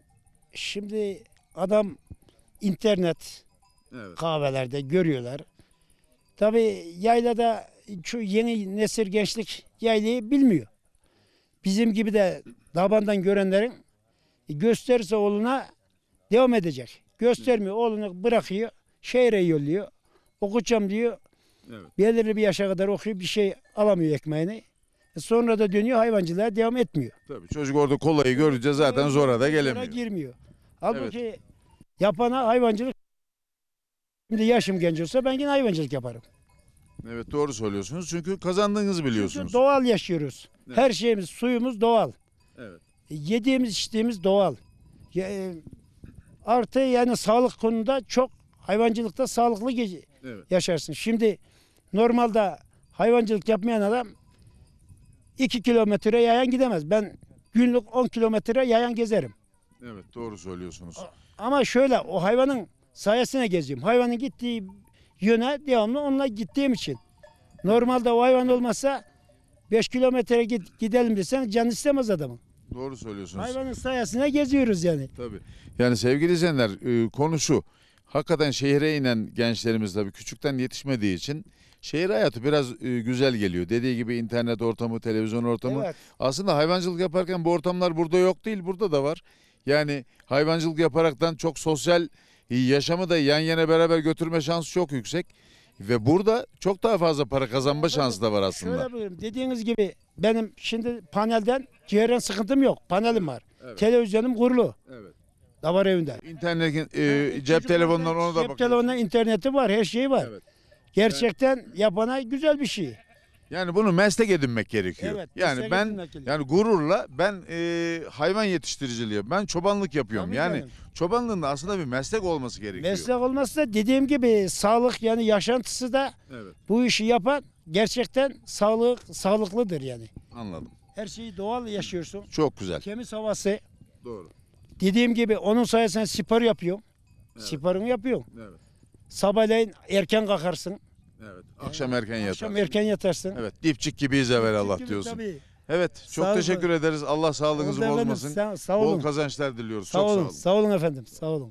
S4: şimdi adam internet
S1: Evet.
S4: kahvelerde görüyorlar. Tabii yaylada şu yeni nesil gençlik yaylayı bilmiyor. Bizim gibi de dabandan görenlerin gösterirse oğluna devam edecek. Göstermiyor. Oğlunu bırakıyor. Şehre yolluyor. Okutacağım diyor.
S1: Evet.
S4: Belirli bir yaşa kadar okuyor. Bir şey alamıyor ekmeğini. Sonra da dönüyor hayvancılığa devam etmiyor.
S1: Tabii çocuk orada kolayı görünce zaten zora da gelemiyor.
S4: Girmiyor. Halbuki yapana hayvancılık şimdi yaşım genç olsa ben yine hayvancılık yaparım.
S1: Evet doğru söylüyorsunuz. Çünkü kazandığınızı biliyorsunuz.
S4: Çünkü doğal yaşıyoruz.
S1: Evet.
S4: Her şeyimiz, suyumuz doğal.
S1: Evet.
S4: Yediğimiz, içtiğimiz doğal. Artı yani sağlık konuda çok hayvancılıkta sağlıklı
S1: Evet.
S4: yaşarsın. Şimdi normalde hayvancılık yapmayan adam 2 kilometre yayan gidemez. Ben günlük 10 kilometre yayan gezerim.
S1: Evet doğru söylüyorsunuz.
S4: Ama şöyle o hayvanın sayesinde geziyorum. Hayvanın gittiği yöne devamlı onunla gittiğim için. Normalde o hayvan olmasa 5 kilometre gidelim desen can istemez adamın.
S1: Doğru söylüyorsunuz.
S4: Hayvanın sayesinde geziyoruz yani.
S1: Tabii. Yani sevgili izleyenler konu şu. Hakikaten şehre inen gençlerimiz tabii küçükten yetişmediği için şehir hayatı biraz güzel geliyor. Dediği gibi internet ortamı, televizyon ortamı.
S4: Evet.
S1: Aslında hayvancılık yaparken bu ortamlar burada yok değil, burada da var. Yani hayvancılık yaparaktan çok sosyal yaşamı da yan yana beraber götürme şansı çok yüksek. Ve burada çok daha fazla para kazanma şansı da var aslında.
S4: Şöyle buyurun. Dediğiniz gibi benim şimdi panelden ciğeren sıkıntım yok. Panelim var.
S1: Evet.
S4: Televizyonum kurulu.
S1: Evet.
S4: Da var evinde.
S1: İnternetin cep
S4: Çocuklarla
S1: telefonundan ona da
S4: Cep
S1: bakıyorsun.
S4: telefonundan interneti var. Her şeyi var.
S1: Evet.
S4: Gerçekten yapana güzel bir şey.
S1: Yani bunu meslek edinmek gerekiyor.
S4: Evet,
S1: yani
S4: meslek
S1: ben
S4: edinmek gerekiyor.
S1: yani gururla ben hayvan yetiştiriciliği, ben çobanlık yapıyorum.
S4: Tabii
S1: yani
S4: canım.
S1: çobanlığın da aslında bir meslek olması gerekiyor.
S4: Meslek olmazsa dediğim gibi sağlık yani yaşantısı da
S1: Evet,
S4: bu işi yapan gerçekten sağlıklıdır yani.
S1: anladım.
S4: Her şeyi doğal yaşıyorsun.
S1: Çok güzel.
S4: Temiz havası.
S1: Doğru.
S4: Dediğim gibi onun sayesinde spor yapıyorum.
S1: Evet.
S4: Sporunu yapıyorum.
S1: Evet.
S4: Sabahleyin erken kalkarsın.
S1: Evet. Akşam erken yatar.
S4: Akşam erken yatarsın.
S1: Evet, dipçik gibiyiz evvelallah
S4: Çünkü
S1: diyorsun.
S4: tabii.
S1: Evet, çok
S4: Sağ olun.
S1: teşekkür ederiz. Allah sağlığınızı
S4: Oldu efendim,
S1: bozmasın.
S4: Sağ
S1: Bol
S4: olun.
S1: kazançlar diliyoruz.
S4: Sağ
S1: çok
S4: olun.
S1: sağ olun.
S4: Sağ olun efendim. Sağ olun.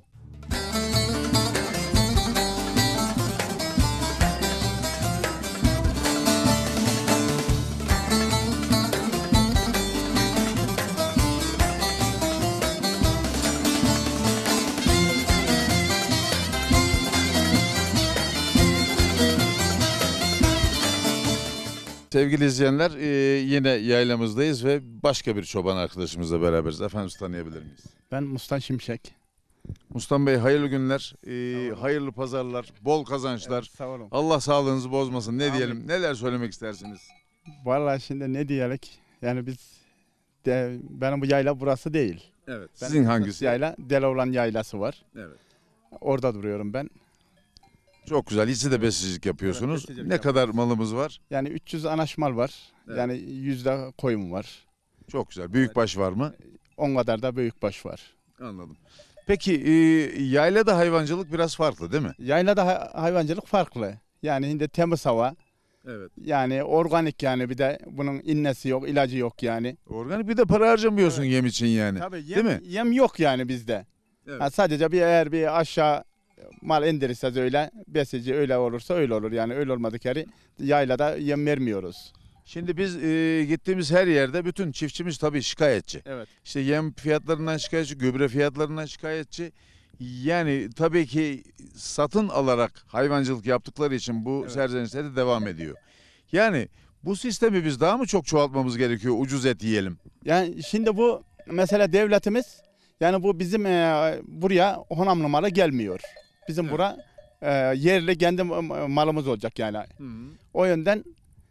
S1: Sevgili izleyenler, yine yaylamızdayız ve başka bir çoban arkadaşımızla beraberiz. Efendim sizi tanıyabilir miyiz?
S5: Ben Mustafa Şimşek.
S1: Mustafa Bey hayırlı günler, hayırlı pazarlar, bol kazançlar.
S5: Evet, sağ olun.
S1: Allah sağlığınızı bozmasın. Ne
S5: Amin.
S1: diyelim? Neler söylemek istersiniz?
S5: Vallahi şimdi ne diyelim? Yani benim bu yayla burası değil.
S1: Evet.
S5: Ben
S1: Sizin hangisi?
S5: Yayla, Deloğlan Yaylası var.
S1: Evet.
S5: Orada duruyorum ben.
S1: Çok güzel. İkisi de besicilik yapıyorsunuz.
S5: Evet, besicilik
S1: Ne kadar malımız var?
S5: Yani 300 anaşmal var.
S1: Evet.
S5: Yani 100 de koyun var.
S1: Çok güzel. Büyükbaş var mı?
S5: 10 kadar da büyükbaş var.
S1: Anladım. Peki yaylada hayvancılık biraz farklı değil mi?
S5: Yaylada hayvancılık farklı. Yani şimdi temiz hava.
S1: Evet.
S5: Yani organik, yani bir de bunun innesi yok, ilacı yok yani.
S1: Organik, bir de para harcamıyorsun yem için yani.
S5: Tabii
S1: Değil mi?
S5: yem yok yani bizde.
S1: Evet.
S5: Ha, sadece eğer bir aşağı mal indirirseniz öyle, besici öyle olursa öyle olur. Yani öyle olmadık yeri yaylada yem vermiyoruz.
S1: Şimdi biz gittiğimiz her yerde bütün çiftçimiz tabii şikayetçi.
S5: Evet.
S1: İşte yem fiyatlarından şikayetçi, gübre fiyatlarından şikayetçi. Yani tabii ki satın alarak hayvancılık yaptıkları için bu
S5: Evet.
S1: serzenişleri de devam ediyor. Yani bu sistemi biz daha mı çok çoğaltmamız gerekiyor, ucuz et yiyelim?
S5: Yani şimdi bu mesela devletimiz, yani bu bizim buraya honamlı malı gelmiyor. Bizim
S1: Evet.
S5: bura yerli kendi malımız olacak yani. O yönden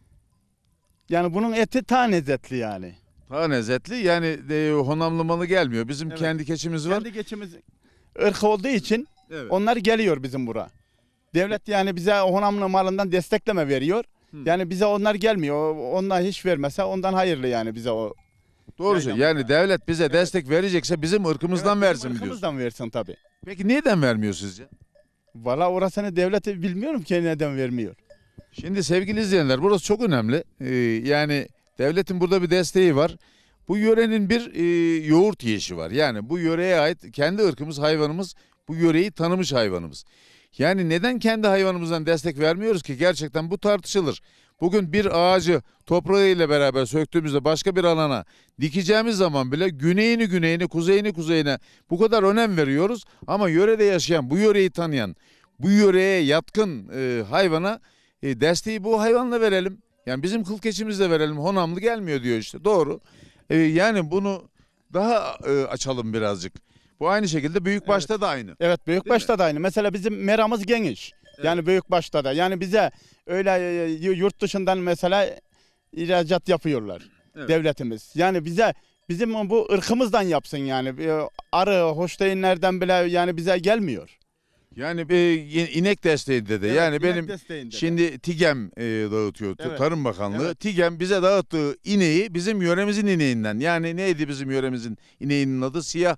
S5: yani bunun eti ta lezzetli yani.
S1: Daha lezzetli yani honamlı malı gelmiyor. Bizim
S5: Evet.
S1: kendi keçimiz var.
S5: Kendi geçimiz ırkı olduğu için
S1: Evet.
S5: onlar geliyor bizim bura. Devlet yani bize honamlı malından destekleme veriyor.
S1: Hı.
S5: Yani bize onlar gelmiyor. Onlar hiç vermese ondan hayırlı yani bize o.
S1: Doğrusu
S5: Yaylan
S1: yani
S5: var.
S1: devlet bize destek verecekse bizim ırkımızdan
S5: Evet,
S1: versin
S5: bizim
S1: diyorsun.
S5: ırkımızdan versin tabii.
S1: Peki neden vermiyor sizce?
S5: Valla orasını devleti bilmiyorum ki neden vermiyor.
S1: Şimdi sevgili izleyenler, burası çok önemli. Yani devletin burada bir desteği var. Bu yörenin bir yoğurt yiyişi var. Yani bu yöreye ait kendi ırkımız, hayvanımız, bu yöreyi tanımış hayvanımız. Yani neden kendi hayvanımızdan destek vermiyoruz ki? Gerçekten bu tartışılır. Bugün bir ağacı toprağıyla beraber söktüğümüzde başka bir alana dikeceğimiz zaman bile güneyini, kuzeyine bu kadar önem veriyoruz. Ama yörede yaşayan, bu yöreyi tanıyan, bu yöreye yatkın hayvana desteği bu hayvanla verelim. Yani bizim kıl keçimizle verelim. Honamlı gelmiyor diyor işte. Doğru. Yani bunu daha açalım birazcık. Bu aynı şekilde büyükbaşta da aynı.
S5: Evet, büyükbaşta da aynı. Mesela bizim meramız geniş. Yani büyükbaşta da. Yani bize öyle yurt dışından mesela ihracat yapıyorlar
S1: Evet.
S5: devletimiz. Yani bizim bu ırkımızdan yapsın yani. Bir arı, hoşteyinlerden bile yani bize gelmiyor.
S1: Yani inek desteğinde de. Yani benim şimdi TİGEM dağıtıyor.
S5: Evet.
S1: Tarım Bakanlığı.
S5: Evet.
S1: TİGEM bize dağıttığı ineği bizim yöremizin ineğinden. Yani neydi bizim yöremizin ineğinin adı? Siyah.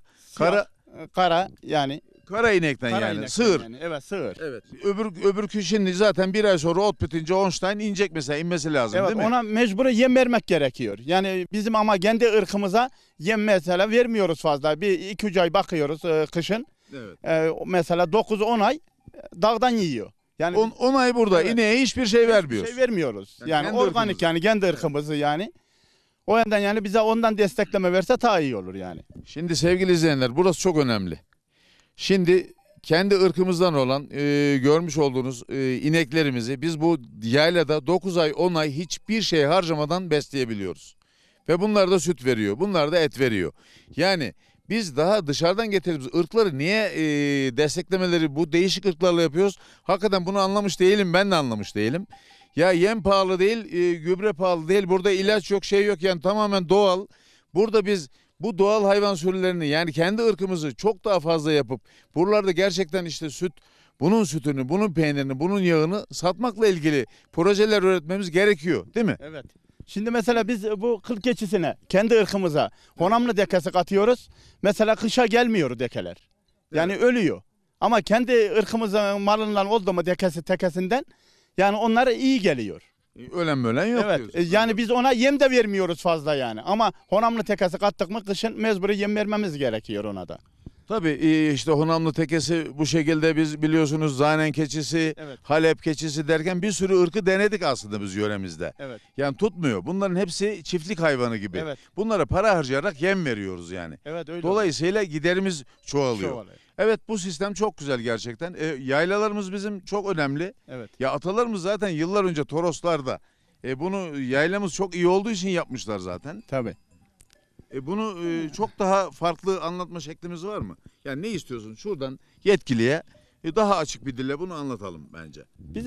S5: Kara yani.
S1: Kara inekten
S5: Kara
S1: yani.
S5: inek
S1: Sığır.
S5: yani. Evet, sığır.
S1: Evet. Öbür şimdi zaten bir ay sonra ot bitince Onstein inecek mesela, inmesi lazım
S5: Evet,
S1: değil mi?
S5: ona mecbur yem vermek gerekiyor. Yani bizim ama kendi ırkımıza yem mesela vermiyoruz fazla. Bir 2-3 ay bakıyoruz kışın.
S1: Evet.
S5: Mesela 9-10 ay dağdan yiyor. Yani
S1: 10 ay burada
S5: Evet.
S1: ineğe hiçbir şey vermiyoruz.
S5: şey vermiyoruz.
S1: Yani
S5: Yani
S1: kendi
S5: organik
S1: ırkımızı.
S5: yani kendi ırkımızı yani. O yönden yani bize ondan destekleme verse daha iyi olur yani.
S1: Şimdi sevgili izleyenler, burası çok önemli. Şimdi kendi ırkımızdan olan görmüş olduğunuz ineklerimizi biz bu yaylada 9 ay 10 ay hiçbir şey harcamadan besleyebiliyoruz. Ve bunlar da süt veriyor. Bunlar da et veriyor. Yani biz daha dışarıdan getirdiğimiz ırkları niye desteklemeleri bu değişik ırklarla yapıyoruz? Hakikaten bunu anlamış değilim. Ben de anlamış değilim. Ya yem pahalı değil, gübre pahalı değil. Burada ilaç yok, şey yok. Yani tamamen doğal. Burada biz bu doğal hayvan sürülerini yani kendi ırkımızı çok daha fazla yapıp buralarda gerçekten işte bunun sütünü, bunun peynirini, bunun yağını satmakla ilgili projeler üretmemiz gerekiyor, değil mi?
S5: Evet. Şimdi mesela biz bu kıl keçisine kendi ırkımıza honamlı dekesi katıyoruz. Mesela kışa gelmiyor dekeler. Yani ölüyor. Ama kendi ırkımızın malından oldu mu tekesinden yani onlara iyi geliyor.
S1: Ölen yok
S5: Evet.
S1: diyorsun.
S5: Yani biz ona yem de vermiyoruz fazla yani. Ama honamlı tekesi kattık mı kışın mecburi yem vermemiz gerekiyor ona da.
S1: Tabii işte Honamlı tekesi bu şekilde biz biliyorsunuz Zanen keçisi,
S5: Evet.
S1: Halep keçisi derken bir sürü ırkı denedik aslında biz yöremizde.
S5: Evet.
S1: Yani tutmuyor. Bunların hepsi çiftlik hayvanı gibi.
S5: Evet.
S1: Bunlara para harcayarak yem veriyoruz yani.
S5: Evet öyle.
S1: Dolayısıyla giderimiz çoğalıyor.
S5: Çoğalıyor.
S1: Evet, bu sistem çok güzel gerçekten. Yaylalarımız bizim çok önemli.
S5: Evet.
S1: Ya atalarımız zaten yıllar önce Toroslarda bunu yaylamız çok iyi olduğu için yapmışlar zaten.
S5: Tabii.
S1: Bunu çok daha farklı anlatma şeklimiz var mı? Yani ne istiyorsun? Şuradan yetkiliye daha açık bir dille bunu anlatalım bence.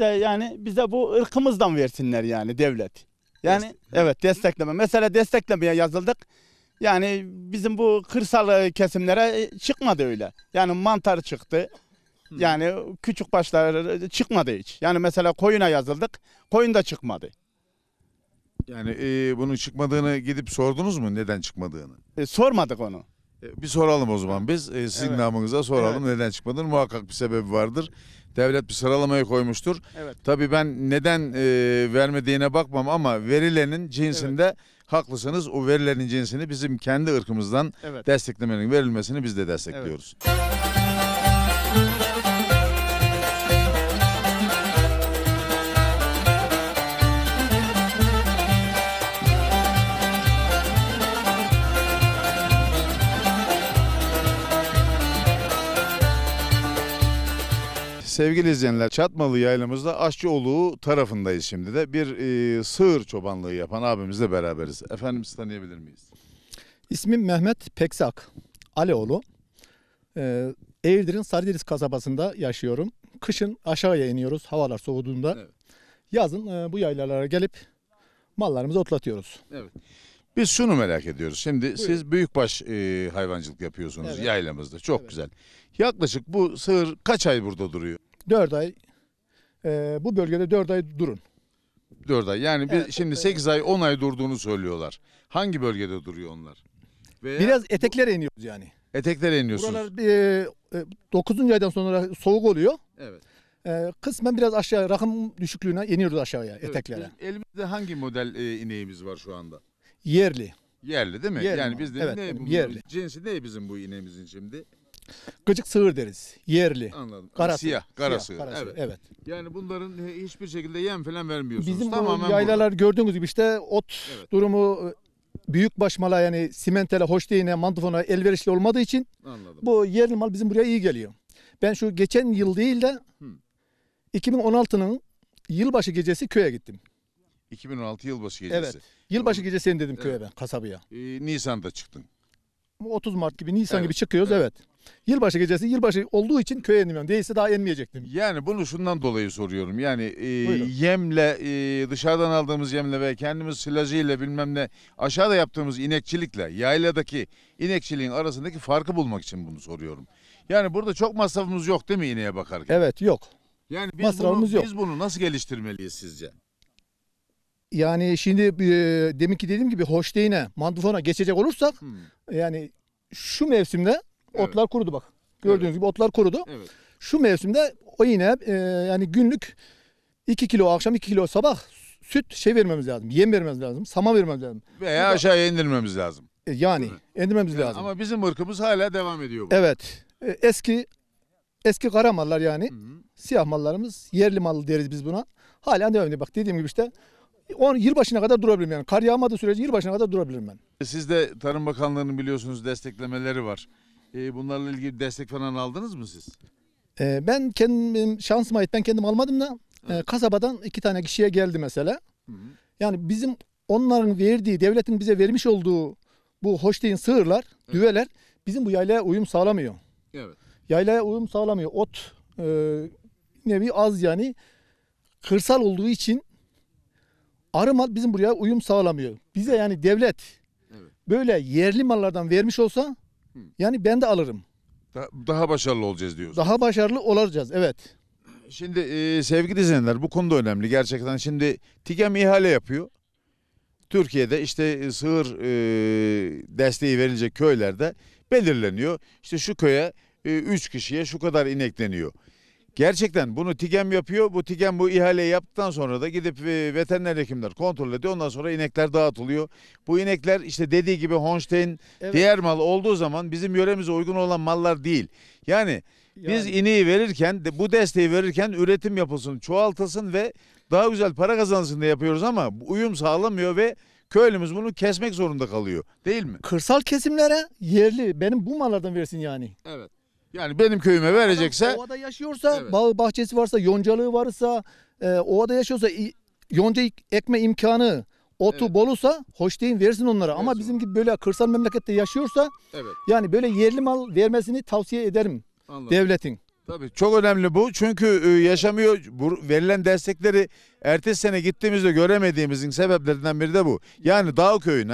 S5: Bize bu ırkımızdan versinler yani devlet. Yani evet destekleme. Mesela desteklemeye yazıldık. Yani bizim bu kırsal kesimlere çıkmadı öyle. Yani mantar çıktı. Yani küçük başlar çıkmadı hiç. Yani mesela koyuna yazıldık. Koyun da çıkmadı.
S1: Yani bunun çıkmadığını gidip sordunuz mu neden çıkmadığını?
S5: Sormadık onu.
S1: Bir soralım o zaman biz. Sizin
S5: Evet.
S1: namınıza soralım neden çıkmadığını. Muhakkak bir sebebi vardır. Devlet bir sıralamaya koymuştur.
S5: Evet.
S1: Tabii ben neden vermediğine bakmam ama verilenin cinsinde haklısınız. O verilerin cinsini bizim kendi ırkımızdan
S5: Evet.
S1: desteklemenin verilmesini biz de destekliyoruz. Sevgili izleyenler, Çatmalı Yaylamızda Aşçıoğlu tarafındayız şimdi de. Bir sığır çobanlığı yapan abimizle beraberiz. Efendim sizi tanıyabilir miyiz?
S6: İsmim Mehmet Peksak Alioğlu. Eğirdir'in Sarıdeniz kasabasında yaşıyorum. Kışın aşağıya iniyoruz havalar soğuduğunda.
S1: Evet.
S6: Yazın bu yaylalara gelip mallarımızı otlatıyoruz.
S1: Biz şunu merak ediyoruz. Şimdi siz büyükbaş hayvancılık yapıyorsunuz
S6: Evet.
S1: yaylamızda. Çok
S6: Evet.
S1: güzel. Yaklaşık bu sığır kaç ay burada duruyor?
S6: 4 ay bu bölgede 4 ay durun.
S1: 4 ay. Yani
S6: Evet,
S1: şimdi 8 ay 10 ay durduğunu söylüyorlar. Hangi bölgede duruyor onlar? Veya
S6: Biraz eteklere iniyoruz yani.
S1: eteklere iniyorsunuz.
S6: Buralar 9. aydan sonra soğuk oluyor.
S1: Evet.
S6: Kısmen biraz aşağı rakım düşüklüğüne iniyoruz aşağıya
S1: Evet.
S6: eteklere.
S1: Bizim elimizde hangi model ineğimiz var şu anda?
S6: Yerli.
S1: Yerli değil mi?
S6: Yerli
S1: yani
S6: mal.
S1: bizde
S6: Evet,
S1: ne
S6: benim
S1: bu?
S6: yerli.
S1: Cinsi ne bizim bu ineğimizin şimdi?
S6: Gıcık sığır deriz. Yerli.
S1: Anladım.
S6: Kara
S1: Siyah,
S6: sığır.
S1: kara
S6: Siyah,
S1: sığır.
S6: kara sığır,
S1: Evet.
S6: evet.
S1: Yani bunların hiçbir şekilde yem falan vermiyorsunuz.
S6: Bizim
S1: Tamamen
S6: bu yaylalar gördüğünüz gibi işte ot
S1: Evet.
S6: durumu büyük başmala yani simentele, hoşteyine, mandufona elverişli olmadığı için
S1: burada. Anladım.
S6: bu yerli mal bizim buraya iyi geliyor. Ben şu geçen yıl değil de 2016'nın yılbaşı gecesi köye gittim.
S1: 2016 yılbaşı gecesi.
S6: Evet. Yılbaşı gecesi dedim köye
S1: Evet.
S6: ben, kasabaya.
S1: Nisan'da çıktın.
S6: Bu 30 Mart gibi, Nisan
S1: Evet,
S6: gibi çıkıyoruz evet. Yılbaşı gecesi, yılbaşı olduğu için köye inmiyorum. Değilse daha inmeyecektim.
S1: Yani bunu şundan dolayı soruyorum. Yani
S6: Buyurun.
S1: yemle, dışarıdan aldığımız yemle ve kendimiz silajıyla bilmem ne aşağıda yaptığımız inekçilikle yayladaki inekçiliğin arasındaki farkı bulmak için bunu soruyorum. Yani burada çok masrafımız yok değil mi ineğe bakarken?
S6: Evet, yok.
S1: Yani
S6: Masrafımız yok.
S1: biz bunu nasıl geliştirmeliyiz sizce?
S6: Yani şimdi deminki dediğim gibi hoşteyine, mandufona geçecek olursak yani şu mevsimde
S1: Evet.
S6: otlar kurudu bak. Gördüğünüz gibi otlar kurudu.
S1: Evet.
S6: Şu mevsimde o yine yani günlük 2 kilo akşam 2 kilo sabah süt şey vermemiz lazım. Yem vermemiz lazım. Sama vermemiz lazım.
S1: Veya aşağıya indirmemiz lazım.
S6: Yani
S1: Değil mi?
S6: indirmemiz
S1: Yani
S6: lazım.
S1: ama bizim ırkımız hala devam ediyor bu.
S6: Evet. Eski kara mallar yani.
S1: Hı hı.
S6: Siyah mallarımız yerli mal deriz biz buna. Hala devam ediyor. Bak dediğim gibi işte yılbaşına kadar durabilirim yani. Kar yağmadığı sürece yılbaşına kadar durabilirim ben.
S1: Siz de Tarım Bakanlığı'nın biliyorsunuz desteklemeleri var. Bunlarla ilgili destek falan aldınız mı siz?
S6: Ben kendim şansıma ait ben kendim almadım da
S1: Evet.
S6: kasabadan 2 tane kişiye geldi mesela.
S1: Hı hı.
S6: Yani bizim onların verdiği, devletin bize vermiş olduğu bu hoşteyin sığırlar, düveler bizim bu yaylaya uyum sağlamıyor.
S1: Evet.
S6: Yaylaya uyum sağlamıyor. Ot nevi az yani. Kırsal olduğu için arı mal bizim buraya uyum sağlamıyor. Bize yani devlet
S1: Evet.
S6: böyle yerli mallardan vermiş olsa yani ben de alırım.
S1: Daha başarılı olacağız diyoruz.
S6: Daha başarılı olacağız. Evet.
S1: Şimdi sevgili izleyenler bu konuda önemli gerçekten. Şimdi TİGEM ihale yapıyor. Türkiye'de işte sığır desteği verilecek köylerde belirleniyor. İşte şu köye 3 kişiye şu kadar inek deniyor. Gerçekten bunu TİGEM yapıyor. Bu TİGEM bu ihaleyi yaptıktan sonra da gidip veteriner hekimler kontrol ediyor. Ondan sonra inekler dağıtılıyor. Bu inekler işte dediği gibi Holstein
S6: Evet.
S1: diğer mal olduğu zaman bizim yöremize uygun olan mallar değil. Yani biz ineği verirken bu desteği verirken üretim yapılsın, çoğaltılsın ve daha güzel para kazansın diye yapıyoruz ama uyum sağlamıyor ve köylümüz bunu kesmek zorunda kalıyor. Değil mi?
S6: Kırsal kesimlere yerli benim bu mallardan versin yani.
S1: Evet. Yani benim köyüme verecekse
S6: Adam ovada yaşıyorsa,
S1: Evet.
S6: bağ bahçesi varsa, yoncalığı varsa, ovada yaşıyorsa yonca ekme imkanı, otu
S1: Evet.
S6: boluysa hoş değil versin onlara. Ama
S1: Versin.
S6: bizim gibi böyle kırsal memlekette yaşıyorsa
S1: evet.
S6: yani böyle yerli mal vermesini tavsiye ederim
S1: Anladım.
S6: devletin.
S1: Tabii çok önemli bu. Çünkü yaşamıyor. Bu verilen destekleri ertesi sene gittiğimizde göremediğimizin sebeplerinden biri de bu. Yani dağ köyüne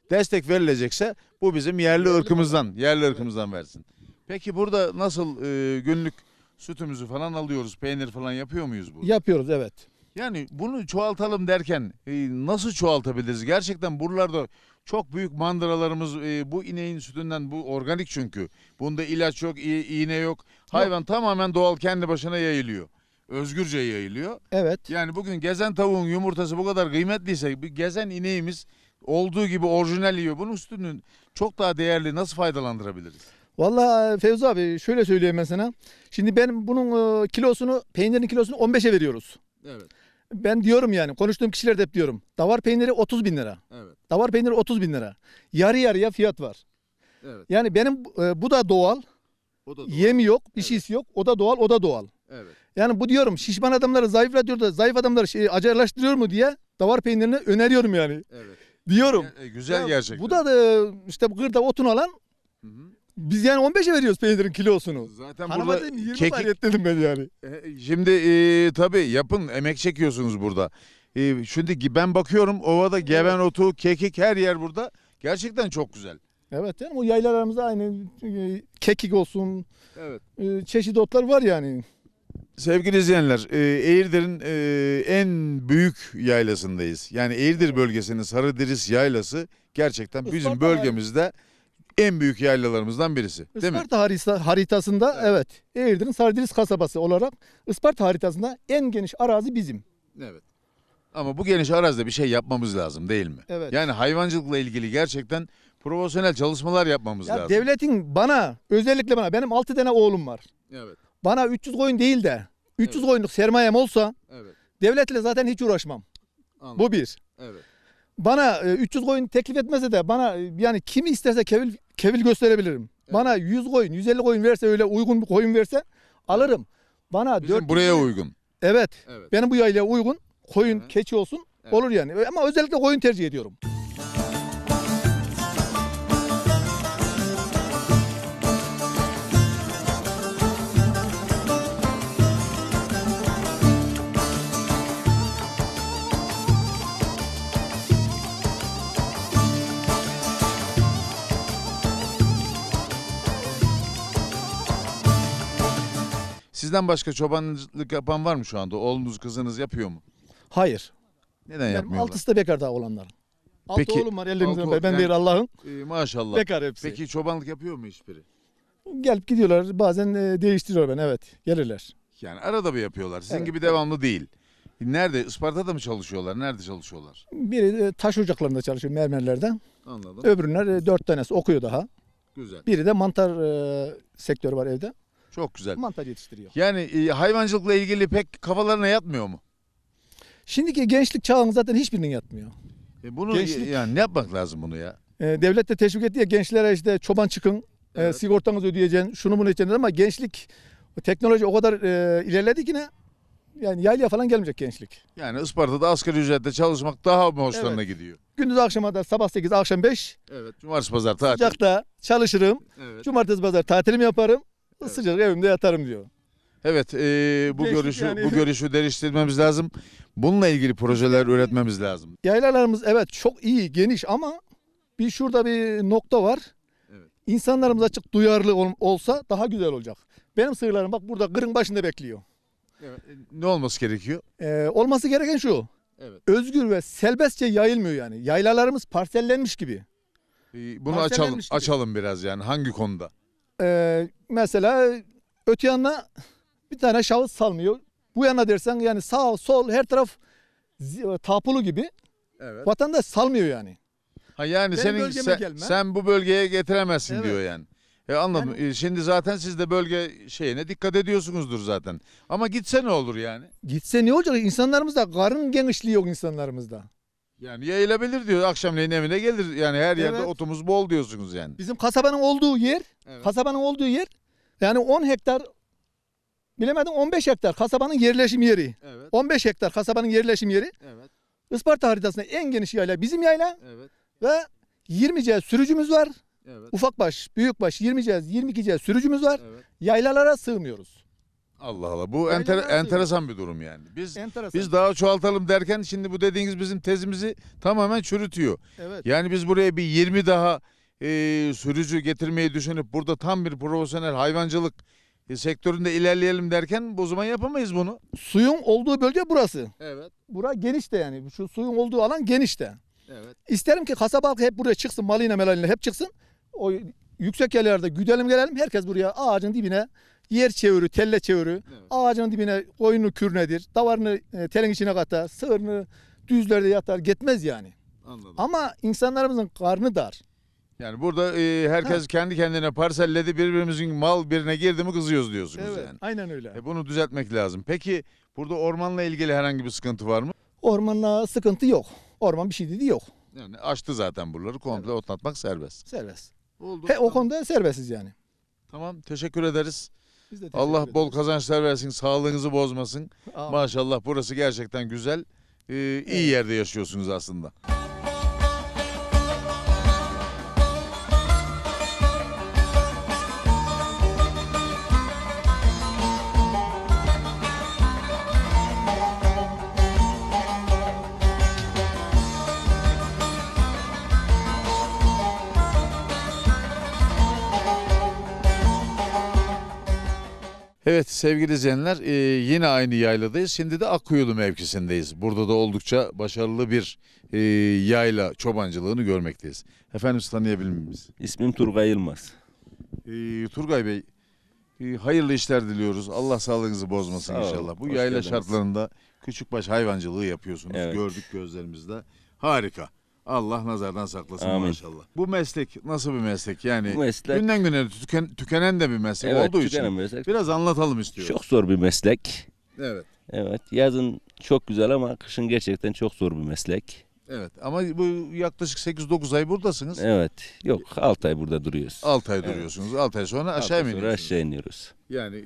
S1: destek verilecekse bu bizim yerli ırkımızdan versin. Peki burada nasıl günlük sütümüzü falan alıyoruz, peynir falan yapıyor muyuz bu?
S6: Yapıyoruz, evet.
S1: Yani bunu çoğaltalım derken nasıl çoğaltabiliriz? Gerçekten buralarda çok büyük mandıralarımız bu ineğin sütünden, bu organik çünkü. Bunda ilaç yok, iğne yok. Hayvan tamamen doğal kendi başına yayılıyor. Özgürce yayılıyor.
S6: Evet.
S1: Yani bugün gezen tavuğun yumurtası bu kadar kıymetliyse bir gezen ineğimiz olduğu gibi orijinal yiyor. Bunun sütünün çok daha değerli nasıl faydalandırabiliriz?
S6: Vallahi Fevzi abi şöyle söyleyeyim ben sana. Şimdi ben bunun peynirin kilosunu 15'e veriyoruz.
S1: Evet,
S6: Ben diyorum yani konuştuğum kişiler de hep diyorum. Davar peyniri 30 bin lira.
S1: evet,
S6: Davar peyniri 30 bin lira. Yarı yarıya fiyat var.
S1: evet.
S6: Yani benim bu da doğal.
S1: O da doğal.
S6: Yemi yok, bir
S1: Evet.
S6: şeysi yok. O da doğal, o da doğal.
S1: Evet.
S6: Yani bu diyorum şişman adamları zayıflatıyor da zayıf adamları acarlaştırıyor mu diye davar peynirini öneriyorum yani.
S1: Evet.
S6: Diyorum.
S1: Güzel
S6: Ya
S1: gerçekten.
S6: Bu da işte bu gırda otunu alan
S1: Hı hı.
S6: biz yani 15'e veriyoruz peynirin kilosunu.
S1: Zaten
S6: Hanıma
S1: burada
S6: dedim 20
S1: kekik
S6: maliyet dedim ben yani.
S1: Şimdi tabii yapın emek çekiyorsunuz burada. Şimdi ben bakıyorum ovada geven otu, kekik her yer burada. Gerçekten çok güzel.
S6: Evet yani o yaylalarımızda aynı kekik olsun,
S1: Evet.
S6: çeşit otlar var yani.
S1: Sevgili izleyenler, Eğirdir'in en büyük yaylasındayız. Yani Eğirdir bölgesinin Sarıdeniz yaylası gerçekten bizim
S6: Isparta
S1: bölgemizde en büyük yaylalarımızdan birisi. Değil mi?
S6: Isparta haritasında evet. Eğirdir'in Sarıdeniz kasabası olarak Isparta haritasında en geniş arazi bizim.
S1: Evet. Ama bu geniş arazide bir şey yapmamız lazım değil mi?
S6: Evet.
S1: Yani hayvancılıkla ilgili gerçekten profesyonel çalışmalar yapmamız
S6: Ya
S1: lazım.
S6: devletin özellikle bana benim 6 tane oğlum var.
S1: Evet.
S6: Bana 300 koyun değil de 300 koyunluk sermayem olsa
S1: Evet.
S6: devletle zaten hiç uğraşmam.
S1: Anladım.
S6: Bu bir.
S1: Evet.
S6: Bana 300 koyun teklif etmese de bana yani kimi isterse kevil gösterebilirim.
S1: Evet.
S6: Bana 100 koyun, 150 koyun verse öyle uygun bir koyun verse alırım. Bana
S1: Bizim
S6: 400
S1: buraya
S6: koyun-
S1: uygun.
S6: Evet.
S1: Evet.
S6: Benim bu yaylaya uygun koyun,
S1: Evet.
S6: keçi olsun
S1: Evet.
S6: olur yani. Ama özellikle koyun tercih ediyorum.
S1: Sizden başka çobanlık yapan var mı şu anda? Oğlunuz, kızınız yapıyor mu?
S6: Hayır.
S1: Neden
S6: Benim
S1: yapmıyorlar?
S6: altısı da bekar daha olanlar. Altı
S1: Peki,
S6: oğlum var ellerinizden
S1: altı
S6: öper. Ben
S1: yani-
S6: değil Allah'ın.
S1: Maşallah.
S6: Bekar hepsi.
S1: Peki çobanlık yapıyor mu hiçbiri?
S6: Gelip gidiyorlar bazen değiştiriyor ben evet gelirler.
S1: Yani arada bir yapıyorlar. Sizin
S6: Evet.
S1: gibi devamlı değil. Nerede? Isparta'da mı çalışıyorlar? Nerede çalışıyorlar?
S6: Biri taş ocaklarında çalışıyor mermerlerde.
S1: Anladım.
S6: Öbürünler 4 tanesi okuyor daha.
S1: Güzel.
S6: Biri de mantar sektörü var evde.
S1: Çok güzel.
S6: Mantar yetiştiriyor.
S1: Yani hayvancılıkla ilgili pek kafalarına yatmıyor mu?
S6: Şimdiki gençlik çağın zaten hiçbirinin yatmıyor.
S1: Bunu
S6: Gençlik-
S1: yani ne yapmak lazım bunu ya?
S6: Devlet de teşvik etti ya gençlere işte çoban çıkın,
S1: Evet.
S6: sigortanızı ödeyeceksin, şunu bunu edeceksin ama gençlik teknoloji o kadar ilerledi ki ne? Yani yaylaya falan gelmeyecek gençlik.
S1: Yani Isparta'da asgari ücretle çalışmak daha mı hoşlarına gidiyor?
S6: Gündüz akşama da sabah 8 akşam 5
S1: Evet. Cumartesi pazar tatil.
S6: sıcakta çalışırım.
S1: Evet.
S6: Cumartesi pazar tatilimi yaparım.
S1: Evet.
S6: Sıcak evimde yatarım diyor.
S1: Evet, bu
S6: Gençlik yani.
S1: bu görüşü değiştirmemiz lazım. Bununla ilgili projeler üretmemiz lazım.
S6: Yaylalarımız evet çok iyi, geniş ama şurada bir nokta var.
S1: Evet.
S6: İnsanlarımız açık duyarlı olsa daha güzel olacak. Benim sığırlarım bak burada kırın başında bekliyor.
S1: Evet. Ne olması gerekiyor?
S6: Olması gereken şu.
S1: Evet.
S6: Özgür ve serbestçe yayılmıyor yani. Yaylalarımız parsellenmiş gibi.
S1: Bunu
S6: Parsellenmiş gibi.
S1: açalım biraz yani hangi konuda?
S6: Mesela öte yana bir tane şahıs salmıyor. Bu yana dersen yani sağ sol her taraf tapulu gibi.
S1: Evet.
S6: Vatandaş salmıyor yani.
S1: Ha yani
S6: Benim bölgeme gelme.
S1: sen bu bölgeye getiremezsin
S6: Evet.
S1: diyor yani. Anladım. Şimdi zaten siz de bölge şeyine dikkat ediyorsunuzdur zaten. Ama gitse ne olur yani?
S6: Gitse ne olacak? İnsanlarımızda karın genişliği yok insanlarımızda.
S1: Yani yayılabilir diyor. Akşamleyin evine gelir. Yani her yerde
S6: Evet.
S1: otumuz bol diyorsunuz yani.
S6: Bizim kasabanın olduğu yer, yani 10 hektar bilemedim 15 hektar kasabanın yerleşim yeri.
S1: Evet.
S6: 15 hektar kasabanın yerleşim yeri.
S1: Evet.
S6: Isparta haritasında en geniş yayla bizim yayla
S1: Evet.
S6: ve 20 sürücümüz var.
S1: Evet.
S6: Ufakbaş, büyükbaş 20 22 sürücümüz var.
S1: Evet.
S6: Yaylalara sığmıyoruz.
S1: Allah Allah. Bu
S6: Yaylalar
S1: enteresan bir durum yani.
S6: Enteresan.
S1: Biz daha çoğaltalım derken şimdi bu dediğiniz bizim tezimizi tamamen çürütüyor.
S6: Evet.
S1: Yani biz buraya bir 20 daha sürücü getirmeyi düşünüp burada tam bir profesyonel hayvancılık sektöründe ilerleyelim derken o zaman yapamayız bunu.
S6: Suyun olduğu bölge burası.
S1: Evet.
S6: Bura geniş de yani. Şu suyun olduğu alan geniş de.
S1: Evet.
S6: İsterim ki kasaba halkı hep buraya çıksın. Malıyla melayla hep çıksın. O yüksek yerlerde güdelim gelelim. Herkes buraya ağacın dibine yer çeviri, telle çeviri.
S1: Evet.
S6: Ağacın dibine koyunu kürnedir. Davarını telin içine katar. Sığırını düzlerde yatar. Gitmez yani.
S1: Anladım.
S6: Ama insanlarımızın karnı dar.
S1: Yani burada herkes kendi kendine parselledi, birbirimizin mal birine girdi mi kızıyoruz diyorsunuz
S6: Evet.
S1: yani.
S6: Aynen öyle.
S1: Bunu düzeltmek lazım. Peki burada ormanla ilgili herhangi bir sıkıntı var mı?
S6: Ormanla sıkıntı yok. Orman bir şey dedi yok.
S1: Yani açtı zaten buraları komple otlatmak serbest.
S6: Serbest.
S1: Oldu.
S6: O konuda serbestiz yani.
S1: Tamam, teşekkür ederiz.
S6: Biz de teşekkür
S1: Allah
S6: ederiz.
S1: bol kazançlar versin, sağlığınızı bozmasın.
S6: Amin.
S1: Maşallah burası gerçekten güzel. İyi yerde yaşıyorsunuz aslında. Evet sevgili izleyenler yine aynı yayladayız. Şimdi de Akkuyulu mevkisindeyiz. Burada da oldukça başarılı bir yayla çobancılığını görmekteyiz. Efendim sizi tanıyabilir miyiz?
S7: İsmim Turgay Yılmaz.
S1: Turgay Bey hayırlı işler diliyoruz. Allah sağlığınızı bozmasın
S7: Sağ olun,
S1: inşallah. Bu
S7: hoş
S1: yayla
S7: geldiniz.
S1: şartlarında küçükbaş hayvancılığı yapıyorsunuz.
S7: Evet.
S1: Gördük gözlerimizde. Harika. Allah nazardan saklasın
S7: Amin.
S1: maşallah. Bu meslek nasıl bir meslek? Yani
S7: Bu meslek
S1: günden güne tükenen de bir meslek
S7: evet,
S1: olduğu
S7: tükenen
S1: için
S7: meslek.
S1: biraz anlatalım istiyorum.
S7: Çok zor bir meslek.
S1: Evet.
S7: Evet, yazın çok güzel ama kışın gerçekten çok zor bir meslek.
S1: Evet ama bu yaklaşık 8-9 ay buradasınız.
S7: Evet, yok 6 ay burada duruyoruz.
S1: 6 ay
S7: Evet.
S1: duruyorsunuz. 6 ay sonra
S7: Altı
S1: aşağı
S7: ay
S1: mı
S7: sonra
S1: iniyorsunuz?
S7: aşağı iniyoruz.
S1: Yani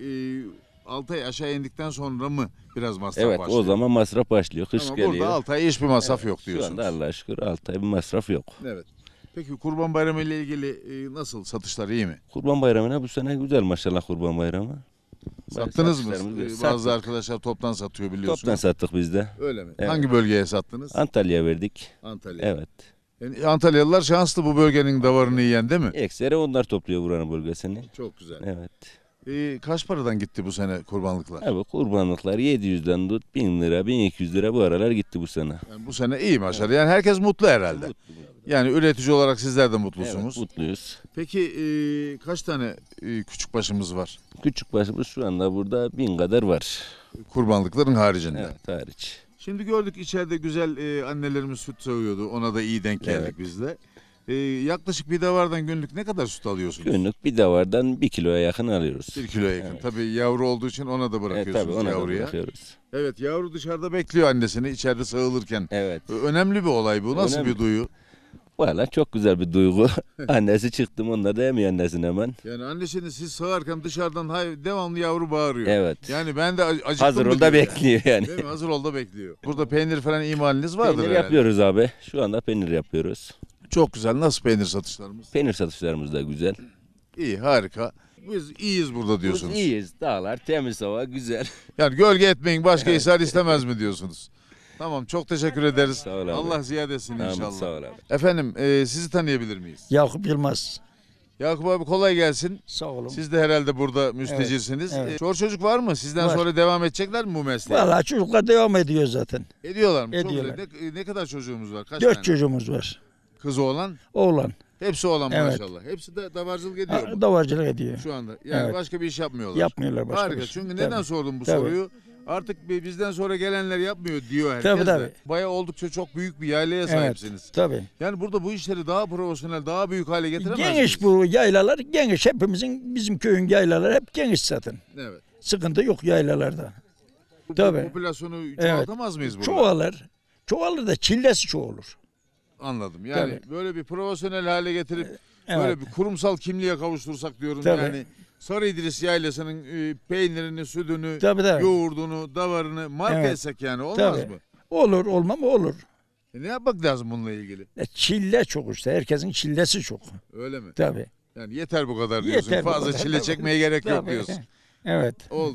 S1: 6 ay aşağı indikten sonra mı biraz masraf
S7: Evet,
S1: başlıyor?
S7: o zaman masraf başlıyor. Kış
S1: Ama
S7: geliyor.
S1: burada 6 ay hiçbir masraf
S7: Evet,
S1: yok diyorsunuz.
S7: Şu anda Allah'a şükür 6 ay bir masraf yok.
S1: Evet. Peki Kurban Bayramı ile ilgili nasıl satışlar iyi mi?
S7: Kurban Bayramı'na bu sene güzel maşallah Kurban Bayramı.
S1: Sattınız mı?
S7: Satışlarımız güzel.
S1: Bazı
S7: Sattık.
S1: arkadaşlar toptan satıyor biliyorsunuz.
S7: Toptan sattık biz de.
S1: Öyle mi?
S7: Evet.
S1: Hangi bölgeye sattınız?
S7: Antalya'ya verdik.
S1: Antalya.
S7: Evet.
S1: Yani Antalyalılar şanslı bu bölgenin davarını yiyen değil mi?
S7: Ekseri onlar topluyor buranın bölgesini.
S1: Çok güzel.
S7: Evet.
S1: Kaç paradan gitti bu sene kurbanlıklar?
S7: Abi kurbanlıklar 700'den tut 1000 lira 1200 lira bu aralar gitti bu sene.
S1: Yani bu sene iyi maşallah. Yani herkes mutlu herhalde. Yani üretici olarak sizler de mutlusunuz.
S7: Evet, mutluyuz.
S1: Peki kaç tane küçük başımız var?
S7: Küçük başımız şu anda burada 1000 kadar var.
S1: Kurbanlıkların haricinde.
S7: Evet hariç.
S1: Şimdi gördük içeride güzel annelerimiz süt sağıyordu. Ona da iyi denk geldik
S7: Evet.
S1: biz de. Yaklaşık bir davardan günlük ne kadar süt alıyorsunuz?
S7: Günlük bir davardan 1 kiloya yakın alıyoruz.
S1: 1 kiloya yakın.
S7: Evet.
S1: Tabii yavru olduğu için ona da
S7: Evet,
S1: bırakıyorsunuz
S7: tabii ona da
S1: yavruya.
S7: bırakıyoruz.
S1: Evet yavru dışarıda bekliyor annesini içeride sağılırken.
S7: Evet.
S1: Önemli bir olay bu. Nasıl
S7: Önemli.
S1: bir duyu?
S7: Valla çok güzel bir duygu. Annesi çıktım onlar da yemiyor annesini hemen.
S1: Yani annesini siz sağarken dışarıdan devamlı yavru bağırıyor.
S7: Evet.
S1: Yani ben de acıktım
S7: Hazır
S1: mı
S7: ol da
S1: diyor yani.
S7: bekliyor yani.
S1: Değil mi? Hazır ol da bekliyor. Burada peynir falan imaliniz vardır
S7: Peynir
S1: herhalde.
S7: yapıyoruz abi. Şu anda peynir yapıyoruz.
S1: Çok güzel. Nasıl peynir satışlarımız?
S7: Peynir satışlarımız da güzel.
S1: İyi, harika. Biz iyiyiz burada diyorsunuz.
S7: Biz iyiyiz. Dağlar, temiz hava, güzel.
S1: Yani gölge etmeyin, başka ishal istemez mi diyorsunuz? Tamam, çok teşekkür ederiz.
S7: Sağ ol abi.
S1: Allah ziyade etsin
S7: Tamam,
S1: inşallah.
S7: sağ ol abi.
S1: Efendim, sizi tanıyabilir miyiz?
S8: Yakup Yılmaz.
S1: Yakup abi kolay gelsin.
S8: Sağ olun.
S1: Siz de herhalde burada müstecirsiniz.
S8: evet.
S1: Çoluk çocuk var mı? Sizden
S8: Var.
S1: sonra devam edecekler mi bu mesleğe?
S8: Vallahi çocuklar devam ediyor zaten.
S1: Ediyorlar mı? Çok
S8: Ediyorlar.
S1: güzel. Ne kadar çocuğumuz var? Kaç
S8: 4
S1: tane?
S8: çocuğumuz var.
S1: Kızı olan?
S8: Oğlan.
S1: Hepsi olan
S8: Evet.
S1: maşallah. Hepsi de davarcılık ediyor mu?
S8: Davarcılık ediyor.
S1: Şu anda. Yani
S8: Evet.
S1: başka bir iş yapmıyorlar.
S8: Yapmıyorlar başka
S1: Harika.
S8: bir şey.
S1: Çünkü neden
S8: Tabii.
S1: sordum bu
S8: Tabii.
S1: soruyu? Artık bizden sonra gelenler yapmıyor diyor herkes
S8: Tabii,
S1: de.
S8: tabii.
S1: Bayağı oldukça çok büyük bir yaylaya sahipsiniz.
S8: Tabii.
S1: Yani burada bu işleri daha profesyonel, daha büyük hale getiremez
S8: Geniş
S1: miyiz?
S8: bu yaylalar. Geniş. Hepimizin bizim köyün yaylaları hep geniş zaten.
S1: Evet.
S8: Sıkıntı yok yaylalarda.
S1: Bu
S8: Tabii.
S1: popülasyonu çoğaltamaz mıyız burada?
S8: Çoğalır. Çoğalır da çillesi çoğulur.
S1: Anladım. Yani böyle bir profesyonel hale getirip
S8: Evet.
S1: böyle bir kurumsal kimliğe kavuştursak diyorum.
S8: Tabii.
S1: Yani Sarı İdris Yaylası'nın peynirini, sütünü,
S8: Tabii tabii.
S1: yoğurdunu, davarını marka
S8: Evet.
S1: etsek yani olmaz
S8: Tabii.
S1: mı?
S8: Olur olmam olur.
S1: Ne yapmak lazım bununla ilgili?
S8: Çille çok işte. Herkesin çillesi çok.
S1: Öyle mi?
S8: Tabii.
S1: Yani yeter bu kadar diyorsun.
S8: Yeter bu
S1: Fazla
S8: kadar.
S1: çile çekmeye gerek yok
S8: Tabii.
S1: diyorsun.
S8: Evet.
S1: Oldu.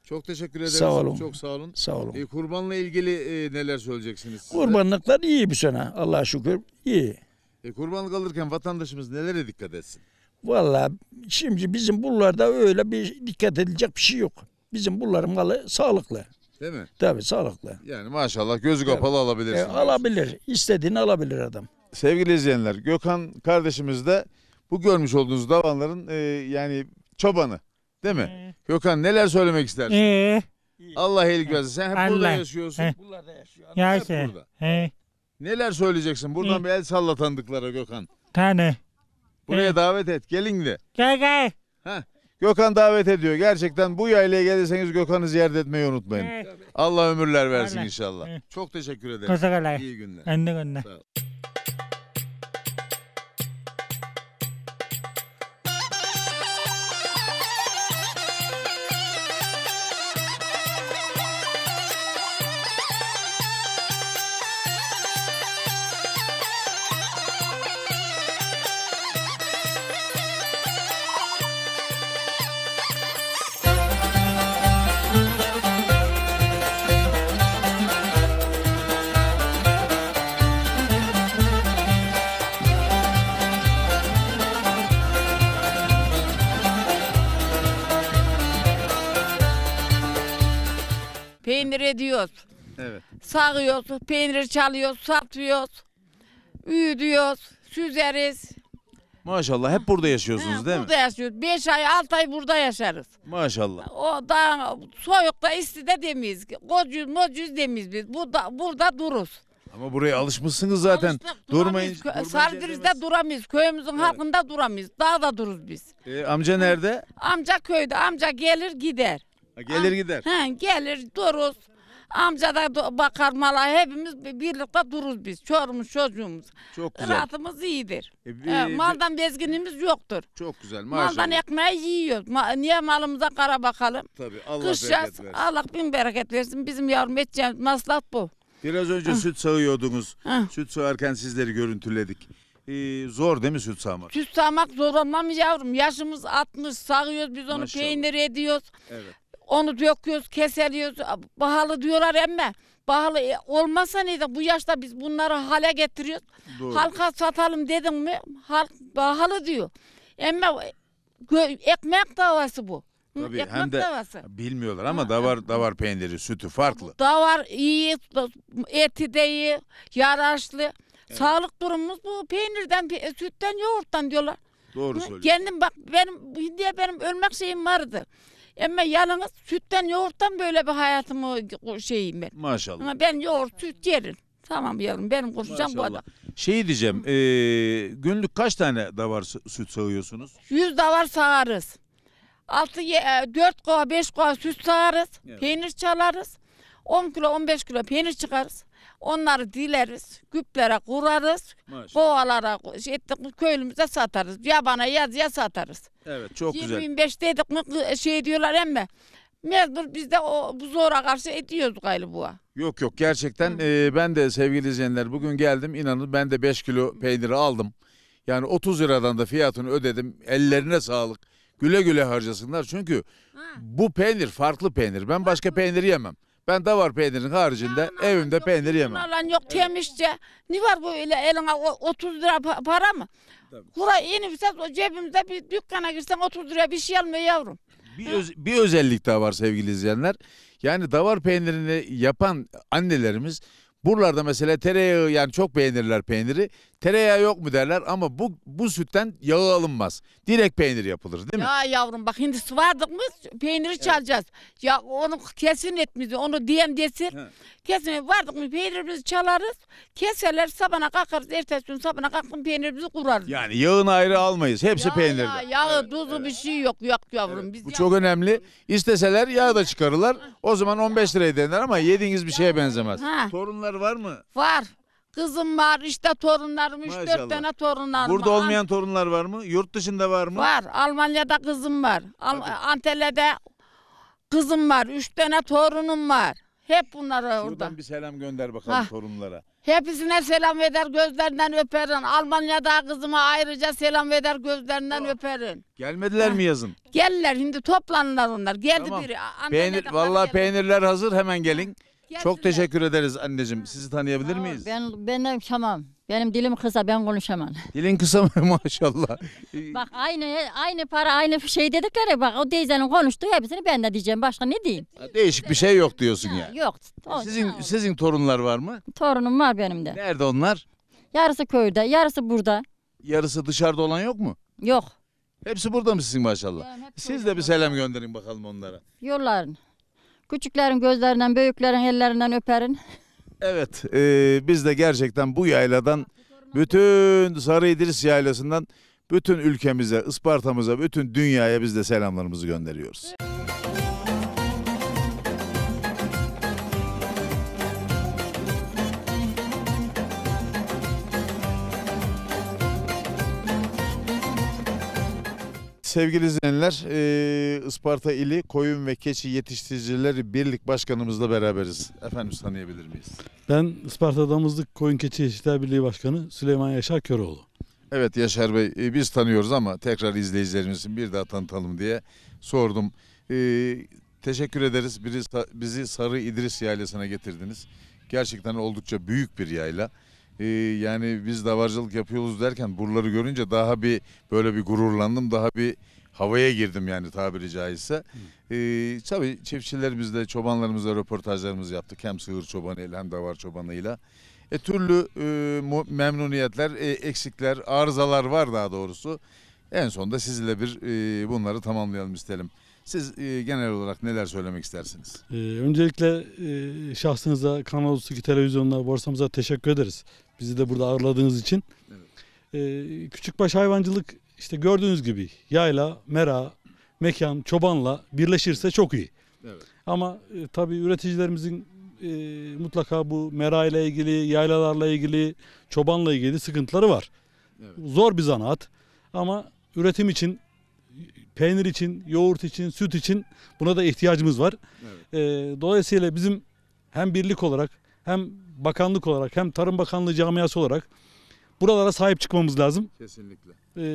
S1: Çok teşekkür ederiz.
S8: Sağ olun.
S1: Çok sağ olun.
S8: Sağ olun.
S1: Kurbanla ilgili neler söyleyeceksiniz siz de?
S8: Kurbanlıklar iyi bu sene. Allah'a şükür iyi.
S1: Kurbanlık alırken vatandaşımız nelere dikkat etsin?
S8: Vallahi şimdi bizim buralarda öyle bir dikkat edilecek bir şey yok. Bizim buraların malı sağlıklı.
S1: Değil mi?
S8: Tabii sağlıklı.
S1: Yani maşallah gözü kapalı alabilirsin.
S8: Alabilir. İstediğini alabilir adam.
S1: Sevgili izleyenler, Gökhan kardeşimiz de bu görmüş olduğunuz davanların yani çobanı. Değil mi? Gökhan neler söylemek istersin? Allah iyilik versin. Sen hep burada yaşıyorsun.
S8: Buralarda yaşıyor.
S1: Hep burada. Neler söyleyeceksin? Buradan bir el salla tanıdıklara Gökhan.
S9: Tane.
S1: Buraya davet et. Gelin de.
S9: Gel.
S1: Gökhan davet ediyor. Gerçekten bu yaylaya gelirseniz Gökhan'ı ziyaret etmeyi unutmayın. Allah ömürler versin
S9: Allah.
S1: inşallah. Çok teşekkür ederim.
S9: Hoşçakalın.
S1: İyi günler.
S9: Anne.
S1: Sağ ol.
S10: Peynir ediyoruz.
S1: Evet.
S10: Sağıyoruz, peynir çalıyoruz, satıyoruz. Üyüdüyoruz, süzeriz.
S1: Maşallah hep burada yaşıyorsunuz değil mi?
S10: Burada yaşıyoruz. 5 ay, 6 ay burada yaşarız.
S1: Maşallah.
S10: O da soğukta, istide demeyiz. Kocuz demeyiz biz. Burada dururuz.
S1: Ama buraya alışmışsınız zaten.
S10: Alıştık,
S1: Durmayın.
S10: Sardiriz'de duramayız. Köyümüzün halkında duramayız. Dağda dururuz biz.
S1: Amca nerede?
S10: Amca köyde. Amca gelir gider.
S1: Gelir gider.
S10: Gelir dururuz. Amca da bakar mala. Hepimiz birlikte dururuz biz. Çorumuz çocuğumuz.
S1: Çok güzel.
S10: Rahatımız iyidir. Maldan bezginimiz yoktur.
S1: Çok güzel maşallah.
S10: Maldan ekmeği yiyoruz. Niye malımıza kara bakalım?
S1: Tabii Allah
S10: Kış
S1: bereket
S10: yaz,
S1: versin.
S10: Allah bin bereket versin. Bizim yavrum edeceğimiz maslahat bu.
S1: Biraz önce süt sağıyordunuz.
S10: Hı.
S1: Süt sağarken sizleri görüntüledik. Zor değil mi süt sağmak?
S10: Süt sağmak zor olmaz yavrum? Yaşımız 60, sağıyoruz biz onu,
S1: Maşallah.
S10: peynir ediyoruz.
S1: Evet.
S10: Onu döküyoruz, keseliyoruz. Pahalı diyorlar ama pahalı olmasa neydi? Bu yaşta biz bunları hale getiriyoruz.
S1: Doğru.
S10: Halka satalım dedim mi? Halk pahalı diyor. Ama ekmek davası bu.
S1: Tabii,
S10: Ekmek
S1: hem de
S10: davası.
S1: bilmiyorlar ama davar peyniri, sütü farklı.
S10: Davar iyi, eti de iyi, yaraşlı. Sağlık durumumuz bu peynirden, sütten, yoğurttan diyorlar.
S1: Doğru söylüyorsun.
S10: Kendim bak benim ölmek şeyim vardı. Ama yalnız sütten, yoğurttan böyle bir hayatımı şeyim ben.
S1: Maşallah.
S10: Ama ben yoğurt, süt yerim. Tamam yavrum benim konuşacağım bu adam.
S1: Şey diyeceğim, günlük kaç tane davar süt sağıyorsunuz?
S10: 100 davar sağarız. 4 kova 5 kova süt sağarız.
S1: Evet.
S10: Peynir çalarız. 10 kilo 15 kilo peynir çıkarız. Onları dileriz. Küplere kurarız.
S1: Maşallah.
S10: Kovalara köylümüze satarız. Yabana yazıya satarız.
S1: Evet çok güzel.
S10: 25 dedik mi şey diyorlar ama mecbur biz de bu zora karşı ediyoruz galiba.
S1: Yok gerçekten ben de sevgili izleyenler bugün geldim inanın ben de 5 kilo peyniri aldım. Yani 30 liradan da fiyatını ödedim. Ellerine sağlık. Güle güle harcasınlar çünkü bu peynir farklı peynir. Ben başka peyniri yemem. Ben davar peynirinin haricinde evimde peynir yemem.
S10: Alan yok temizce. Ne var bu öyle eline 30 lira para mı? Buraya inip cebimizde bir dükkana girsen 30 lira bir şey almıyor yavrum.
S1: Bir özellik daha var sevgili izleyenler. Yani davar peynirini yapan annelerimiz buralarda mesela tereyağı yani çok beğenirler peyniri. Tereyağı yok mu derler ama bu sütten yağı alınmaz. Direkt peynir yapılır değil mi?
S10: Ya yavrum bak hindi vardık mı peyniri çalacağız. Ya onu kesin etmiyor. Onu diyem desin. Kesin vardık mı peynirimizi çalarız. Keserler sabana kalkarız. Ertesi gün sabana kalkıp peynirimizi kurarız.
S1: Yani yağını ayrı almayız. Hepsi peynirde.
S10: Yağı tuzu bir şey yok yavrum. Biz
S1: Bu çok önemli. İsteseler yağ da çıkarırlar. O zaman 15 liraya denir ama yediğiniz bir şeye benzemez.
S10: Ha.
S1: Torunlar var mı?
S10: Var. Kızım var işte torunlarım 3-4
S1: Maşallah.
S10: tane torunlarım
S1: Burada
S10: var.
S1: olmayan torunlar var mı? Yurt dışında var mı?
S10: Var. Almanya'da kızım var. Antalya'da kızım var. 3 tane torunum var. Hep bunlar orada.
S1: Buradan bir selam gönder bakalım
S10: Ha.
S1: torunlara.
S10: Hepsine selam eder, gözlerinden öperin. Almanya'da kızıma ayrıca selam eder, gözlerinden öperin.
S1: Gelmediler mi yazın?
S10: Gelirler şimdi toplanırlar onlar. Geldi
S1: Tamam.
S10: biri.
S1: Peynir, vallahi peynirler hazır, hemen gelin. Çok
S10: Gelsinler.
S1: teşekkür ederiz anneciğim. Sizi tanıyabilir miyiz?
S9: Ben tamam. Benim dilim kısa, ben konuşamam.
S1: Dilin kısa mı maşallah?
S9: Bak aynı para aynı şey dedikleri, bak o teyzenin konuştuğu hepsini ben de diyeceğim. Başka ne diyeyim?
S1: Değişik bir şey yok diyorsun ya.
S9: Yok. O,
S1: Sizin torunlar var mı?
S9: torunum var benim de.
S1: Nerede onlar?
S9: Yarısı köyde, yarısı burada.
S1: Yarısı dışarıda olan yok mu?
S9: Yok.
S1: Hepsi burada mı sizin maşallah?
S9: Yani hep
S1: Siz de bir selam gönderin bakalım onlara.
S9: yolların. Küçüklerin gözlerinden, büyüklerin ellerinden öperin.
S1: Evet, biz de gerçekten bu yayladan, bütün Sarı İdris Yaylası'ndan bütün ülkemize, Isparta'mıza, bütün dünyaya biz de selamlarımızı gönderiyoruz. Sevgili izleyenler, Isparta İli Koyun ve Keçi Yetiştiricileri Birlik Başkanımızla beraberiz. Efendim tanıyabilir miyiz?
S11: Ben Isparta Damızlık Koyun Keçi Yetiştiriciler Birliği Başkanı Süleyman Yaşar Köroğlu.
S1: Evet Yaşar Bey, biz tanıyoruz ama tekrar izleyicilerimizin bir daha tanıtalım diye sordum. Teşekkür ederiz. Bizi Sarı İdris Yaylası'na getirdiniz. Gerçekten oldukça büyük bir yayla. Yani biz davarcılık yapıyoruz derken buraları görünce daha bir böyle bir gururlandım. Daha bir havaya girdim yani tabiri caizse. Tabii çiftçilerimizle, çobanlarımızla röportajlarımızı yaptık. Hem sığır çobanıyla hem davar çobanıyla. Türlü memnuniyetler, eksikler, arızalar var daha doğrusu. En sonunda sizinle bunları tamamlayalım istedim. Siz genel olarak neler söylemek istersiniz?
S11: Öncelikle şahsınıza, Kanal 32 televizyonuna, borsamıza teşekkür ederiz. Bizi de burada ağırladığınız için. Evet. Küçükbaş hayvancılık işte gördüğünüz gibi yayla, mera, mekan, çobanla birleşirse çok iyi.
S1: Evet.
S11: Ama tabii üreticilerimizin mutlaka bu mera ile ilgili, yaylalarla ilgili, çobanla ilgili sıkıntıları var.
S1: Evet.
S11: Zor bir zanaat ama üretim için, peynir için, yoğurt için, süt için buna da ihtiyacımız var.
S1: Evet.
S11: Dolayısıyla bizim hem birlik olarak hem bakanlık olarak hem Tarım Bakanlığı camiası olarak buralara sahip çıkmamız lazım.
S1: Kesinlikle.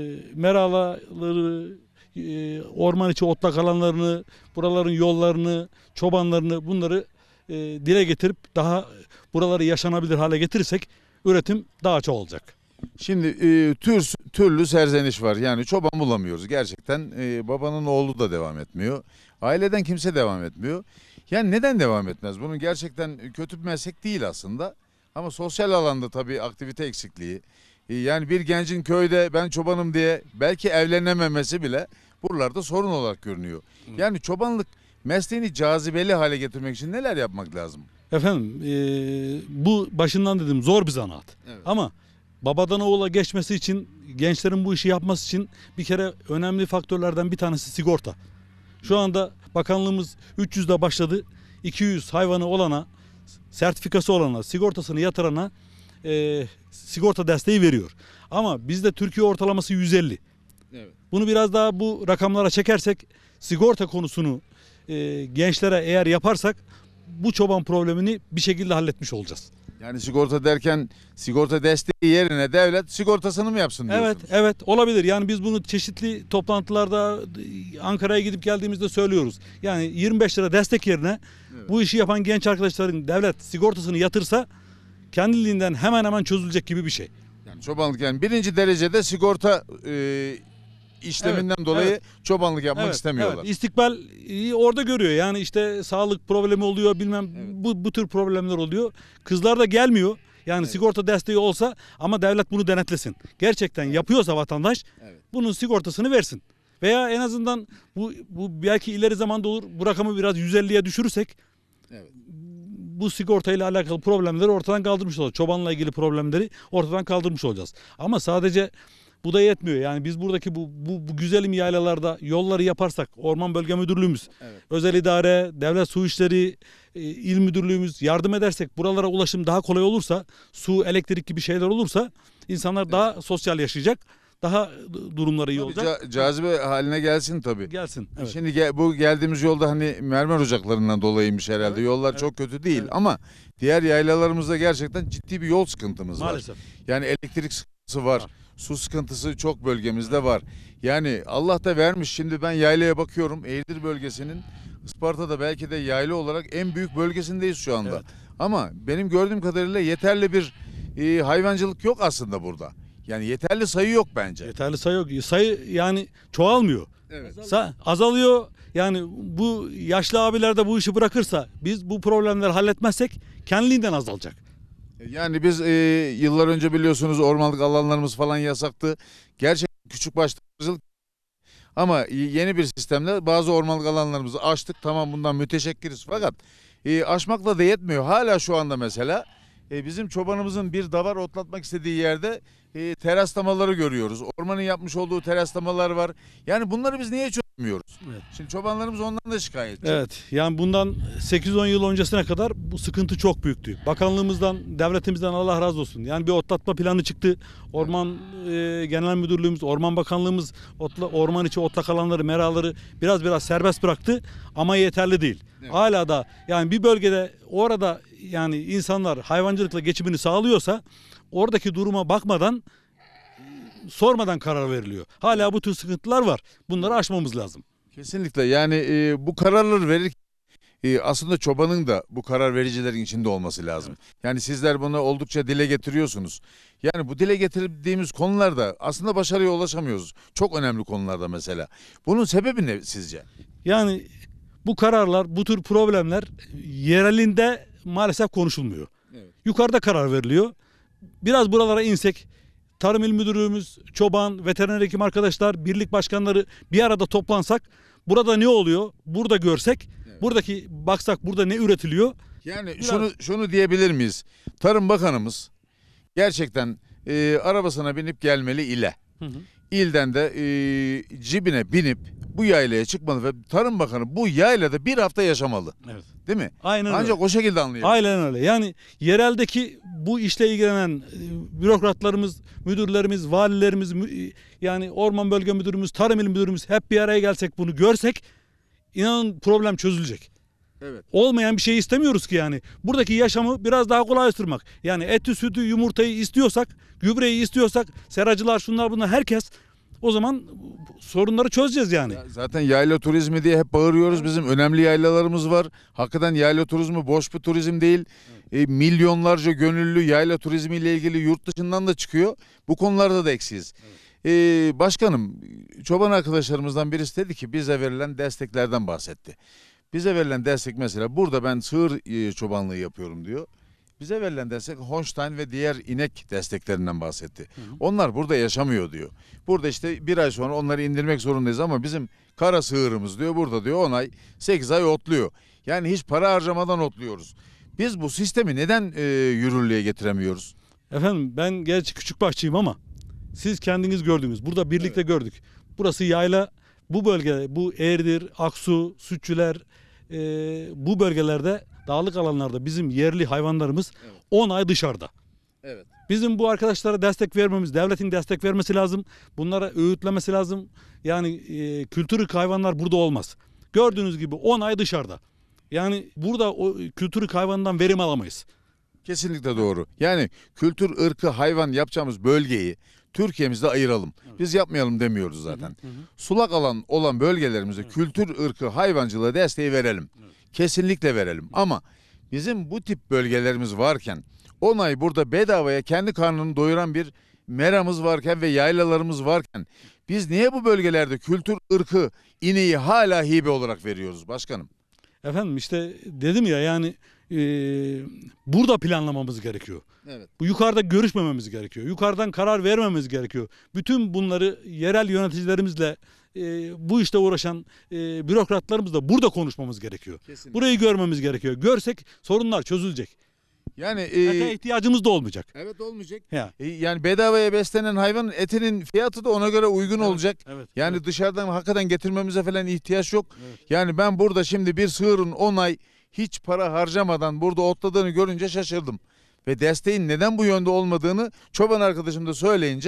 S11: Meraları, orman içi otlak alanlarını, buraların yollarını, çobanlarını bunları dile getirip daha buraları yaşanabilir hale getirirsek üretim daha çok olacak.
S1: Şimdi türlü serzeniş var. Yani çoban bulamıyoruz. Gerçekten babanın oğlu da devam etmiyor. Aileden kimse devam etmiyor. Yani neden devam etmez? Bunun gerçekten kötü bir meslek değil aslında. Ama sosyal alanda tabii aktivite eksikliği. Yani bir gencin köyde ben çobanım diye belki evlenememesi bile buralarda sorun olarak görünüyor. Yani çobanlık mesleğini cazibeli hale getirmek için neler yapmak lazım?
S11: Efendim bu başından dedim zor bir zanaat.
S1: Evet.
S11: Ama babadan oğula geçmesi için, gençlerin bu işi yapması için bir kere önemli faktörlerden bir tanesi sigorta. Şu anda bakanlığımız 300'de başladı. 200 hayvanı olana, sertifikası olana, sigortasını yatırana sigorta desteği veriyor. Ama bizde Türkiye ortalaması 150.
S1: Evet.
S11: Bunu biraz daha bu rakamlara çekersek sigorta konusunu gençlere eğer yaparsak bu çoban problemini bir şekilde halletmiş olacağız.
S1: Yani sigorta derken sigorta desteği yerine devlet sigortasını mı yapsın diyorsunuz?
S11: Evet olabilir. Yani biz bunu çeşitli toplantılarda Ankara'ya gidip geldiğimizde söylüyoruz. Yani 25 lira destek yerine bu işi yapan genç arkadaşların devlet sigortasını yatırsa kendiliğinden hemen çözülecek gibi bir şey.
S1: Yani çobanlık yani birinci derecede sigorta işleminden dolayı çobanlık yapmak istemiyorlar.
S11: Evet. İstikbal orada görüyor. Yani işte sağlık problemi oluyor bilmem bu tür problemler oluyor. Kızlar da gelmiyor. Yani sigorta desteği olsa ama devlet bunu denetlesin. Gerçekten yapıyorsa vatandaş bunun sigortasını versin. Veya en azından bu belki ileri zamanda olur. Bu rakamı biraz 150'ye düşürürsek bu sigortayla alakalı problemleri ortadan kaldırmış olacağız. Çobanla ilgili problemleri ortadan kaldırmış olacağız. Ama sadece bu da yetmiyor. Yani biz buradaki bu güzelim yaylalarda yolları yaparsak, Orman Bölge Müdürlüğümüz, özel idare, devlet su işleri, il müdürlüğümüz yardım edersek, buralara ulaşım daha kolay olursa, su, elektrik gibi şeyler olursa insanlar daha sosyal yaşayacak, daha durumları iyi
S1: Tabii
S11: olacak.
S1: cazibe haline gelsin tabii.
S11: Gelsin. Evet.
S1: Şimdi bu geldiğimiz yolda hani mermer ocaklarından dolayıymış herhalde.
S11: Evet,
S1: Yollar
S11: evet,
S1: çok kötü değil
S11: evet.
S1: ama diğer yaylalarımızda gerçekten ciddi bir yol sıkıntımız var.
S11: Maalesef.
S1: Yani elektrik sıkıntısı var.
S11: Var.
S1: Su sıkıntısı çok bölgemizde var. Yani Allah da vermiş. Şimdi ben yaylaya bakıyorum. Eğirdir bölgesinin Isparta'da belki de yayla olarak en büyük bölgesindeyiz şu anda.
S11: Evet.
S1: Ama benim gördüğüm kadarıyla yeterli bir hayvancılık yok aslında burada. Yani yeterli sayı yok bence.
S11: Yeterli sayı yok. Sayı yani çoğalmıyor.
S1: Evet.
S11: Azalıyor. Yani bu yaşlı abiler de bu işi bırakırsa biz bu problemleri halletmezsek kendiliğinden azalacak.
S1: Yani biz yıllar önce biliyorsunuz ormanlık alanlarımız falan yasaktı. Gerçekten küçük başlıcılık ama yeni bir sistemle bazı ormanlık alanlarımızı aştık. Tamam, bundan müteşekkiriz fakat aşmakla da yetmiyor. Hala şu anda mesela bizim çobanımızın bir davar otlatmak istediği yerde teraslamaları görüyoruz. Ormanın yapmış olduğu teraslamalar var. Yani bunları biz niye çözmüyoruz?
S11: Evet.
S1: Şimdi çobanlarımız ondan da şikayetçi.
S11: Evet, yani bundan 8-10 yıl öncesine kadar bu sıkıntı çok büyüktü. Bakanlığımızdan, devletimizden Allah razı olsun. Yani bir otlatma planı çıktı. Orman Genel Müdürlüğümüz, Orman Bakanlığımız orman içi otlak alanları, meraları biraz serbest bıraktı ama yeterli değil.
S1: Evet.
S11: Hala da yani bir bölgede orada yani insanlar hayvancılıkla geçimini sağlıyorsa oradaki duruma bakmadan sormadan karar veriliyor. Hala bu tür sıkıntılar var. Bunları aşmamız lazım.
S1: Kesinlikle yani bu kararları verirken aslında çobanın da bu karar vericilerin içinde olması lazım.
S11: Evet.
S1: Yani sizler bunu oldukça dile getiriyorsunuz. Yani bu dile getirdiğimiz konularda aslında başarıya ulaşamıyoruz. Çok önemli konularda mesela. Bunun sebebi ne sizce?
S11: Yani bu kararlar, bu tür problemler yerelinde maalesef konuşulmuyor.
S1: Evet.
S11: Yukarıda karar veriliyor. Biraz buralara insek, Tarım İl Müdürlüğümüz, çoban, veteriner hekim arkadaşlar, birlik başkanları bir arada toplansak, burada ne oluyor? Burada görsek,
S1: Evet.
S11: buradaki baksak burada ne üretiliyor?
S1: Yani
S11: Biraz-
S1: şunu diyebilir miyiz? Tarım Bakanımız gerçekten arabasına binip gelmeli ile.
S11: Hı hı.
S1: İlden de cibine binip bu yaylaya çıkmalı ve Tarım Bakanı bu yaylada bir hafta yaşamalı.
S11: Evet.
S1: Değil mi?
S11: Aynen
S1: Ancak
S11: öyle.
S1: o şekilde anlayabilir.
S11: Aynen öyle. Yani yereldeki bu işle ilgilenen bürokratlarımız, müdürlerimiz, valilerimiz, yani Orman Bölge Müdürümüz, Tarım İl Müdürümüz hep bir araya gelsek, bunu görsek inanın problem çözülecek.
S1: Evet.
S11: Olmayan bir şey istemiyoruz ki yani. Buradaki yaşamı biraz daha kolaylaştırmak. Yani eti, sütü, yumurtayı istiyorsak, gübreyi istiyorsak, seracılar, şunlar bunlar, herkes, o zaman sorunları çözeceğiz yani.
S1: Zaten yayla turizmi diye hep bağırıyoruz. Bizim önemli yaylalarımız var. Hakikaten yayla turizmi boş bir turizm değil. Milyonlarca gönüllü yayla turizmiyle ilgili yurt dışından da çıkıyor. Bu konularda da eksiyiz. Başkanım, çoban arkadaşlarımızdan birisi dedi ki bize verilen desteklerden bahsetti. Bize verilen destek mesela burada ben sığır çobanlığı yapıyorum diyor. Bize verilen destek Holstein ve diğer inek desteklerinden bahsetti.
S11: Hı.
S1: Onlar burada yaşamıyor diyor. Burada işte bir ay sonra onları indirmek zorundayız ama bizim kara sığırımız diyor burada diyor 10 ay 8 ay otluyor. Yani hiç para harcamadan otluyoruz. Biz bu sistemi neden yürürlüğe getiremiyoruz?
S11: Efendim ben gerçi küçük bahçeyim ama siz kendiniz gördünüz. Burada birlikte gördük. Burası yayla. Bu bölge, bu Eğirdir, Aksu, Sütçüler, bu bölgelerde, dağlık alanlarda bizim yerli hayvanlarımız 10 ay dışarıda.
S1: Evet.
S11: Bizim bu arkadaşlara destek vermemiz, devletin destek vermesi lazım. Bunlara öğütlemesi lazım. Yani kültürlük hayvanlar burada olmaz. Gördüğünüz gibi 10 ay dışarıda. Yani burada o kültürlük hayvandan verim alamayız.
S1: Kesinlikle doğru. Yani kültür, ırkı, hayvan yapacağımız bölgeyi Türkiye'mizde ayıralım. Biz yapmayalım demiyoruz zaten. Sulak alan olan bölgelerimizde kültür, ırkı, hayvancılığa desteği verelim. Kesinlikle verelim. Ama bizim bu tip bölgelerimiz varken 10 ay burada bedavaya kendi karnını doyuran bir meramız varken ve yaylalarımız varken biz niye bu bölgelerde kültür, ırkı, ineği hala hibe olarak veriyoruz başkanım?
S11: Efendim işte dedim ya yani burada planlamamız gerekiyor.
S1: Evet.
S11: Bu yukarıda görüşmememiz gerekiyor. Yukarıdan karar vermemiz gerekiyor. Bütün bunları yerel yöneticilerimizle bu işte uğraşan bürokratlarımızla burada konuşmamız gerekiyor.
S1: Kesinlikle.
S11: Burayı görmemiz gerekiyor. Görsek sorunlar çözülecek.
S1: Yani
S11: Ete ihtiyacımız da olmayacak.
S1: evet olmayacak.
S11: Ya.
S1: Yani bedavaya beslenen hayvanın etinin fiyatı da ona göre uygun olacak.
S11: Evet.
S1: Yani dışarıdan hakikaten getirmemize falan ihtiyaç yok.
S11: Evet.
S1: Yani ben burada şimdi bir sığırın 10 ay hiç para harcamadan burada otladığını görünce şaşırdım. Ve desteğin neden bu yönde olmadığını çoban arkadaşım da söyleyince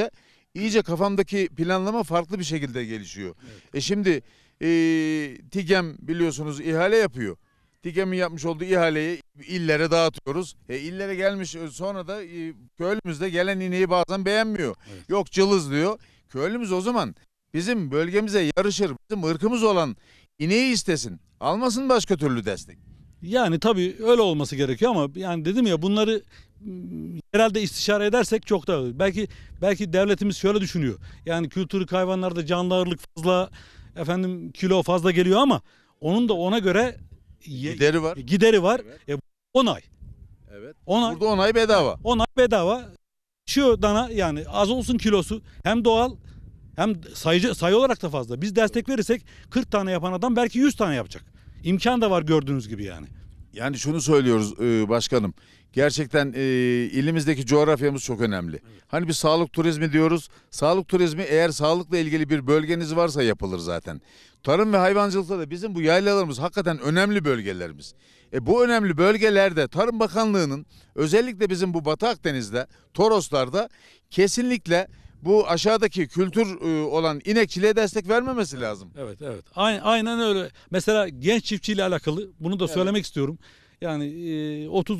S1: iyice kafamdaki planlama farklı bir şekilde gelişiyor. Şimdi TİGEM biliyorsunuz ihale yapıyor. TİGEM'in yapmış olduğu ihaleyi illere dağıtıyoruz. İllere gelmiş sonra da köylümüz de gelen ineği bazen beğenmiyor. Yok cılız diyor. Köylümüz o zaman bizim bölgemize yarışır, bizim ırkımız olan ineği istesin. Almasın başka türlü destek.
S11: Yani tabii öyle olması gerekiyor ama yani dedim ya bunları herhalde istişare edersek çok daha iyi. Belki devletimiz şöyle düşünüyor. Yani kültürlük hayvanlarda canlı ağırlık fazla, efendim kilo fazla geliyor ama onun da ona göre
S1: Gideri var.
S11: Gideri var. 10 ay.
S1: Evet.
S11: 10 ay.
S1: Burada 10 ay bedava.
S11: 10 ay bedava. Şu dana yani az olsun kilosu hem doğal hem sayı olarak da fazla. Biz destek verirsek 40 tane yapan adam belki 100 tane yapacak. İmkan da var gördüğünüz gibi yani.
S1: Yani şunu söylüyoruz başkanım. Gerçekten ilimizdeki coğrafyamız çok önemli. Hani bir sağlık turizmi diyoruz. Sağlık turizmi eğer sağlıkla ilgili bir bölgeniz varsa yapılır zaten. Tarım ve hayvancılıkta da bizim bu yaylalarımız hakikaten önemli bölgelerimiz. Bu önemli bölgelerde Tarım Bakanlığı'nın özellikle bizim bu Batı Akdeniz'de, Toroslar'da kesinlikle bu aşağıdaki kültür olan inekçiliğe destek vermemesi lazım.
S11: Evet. Aynen öyle. Mesela genç çiftçiyle alakalı bunu da söylemek istiyorum. Yani 30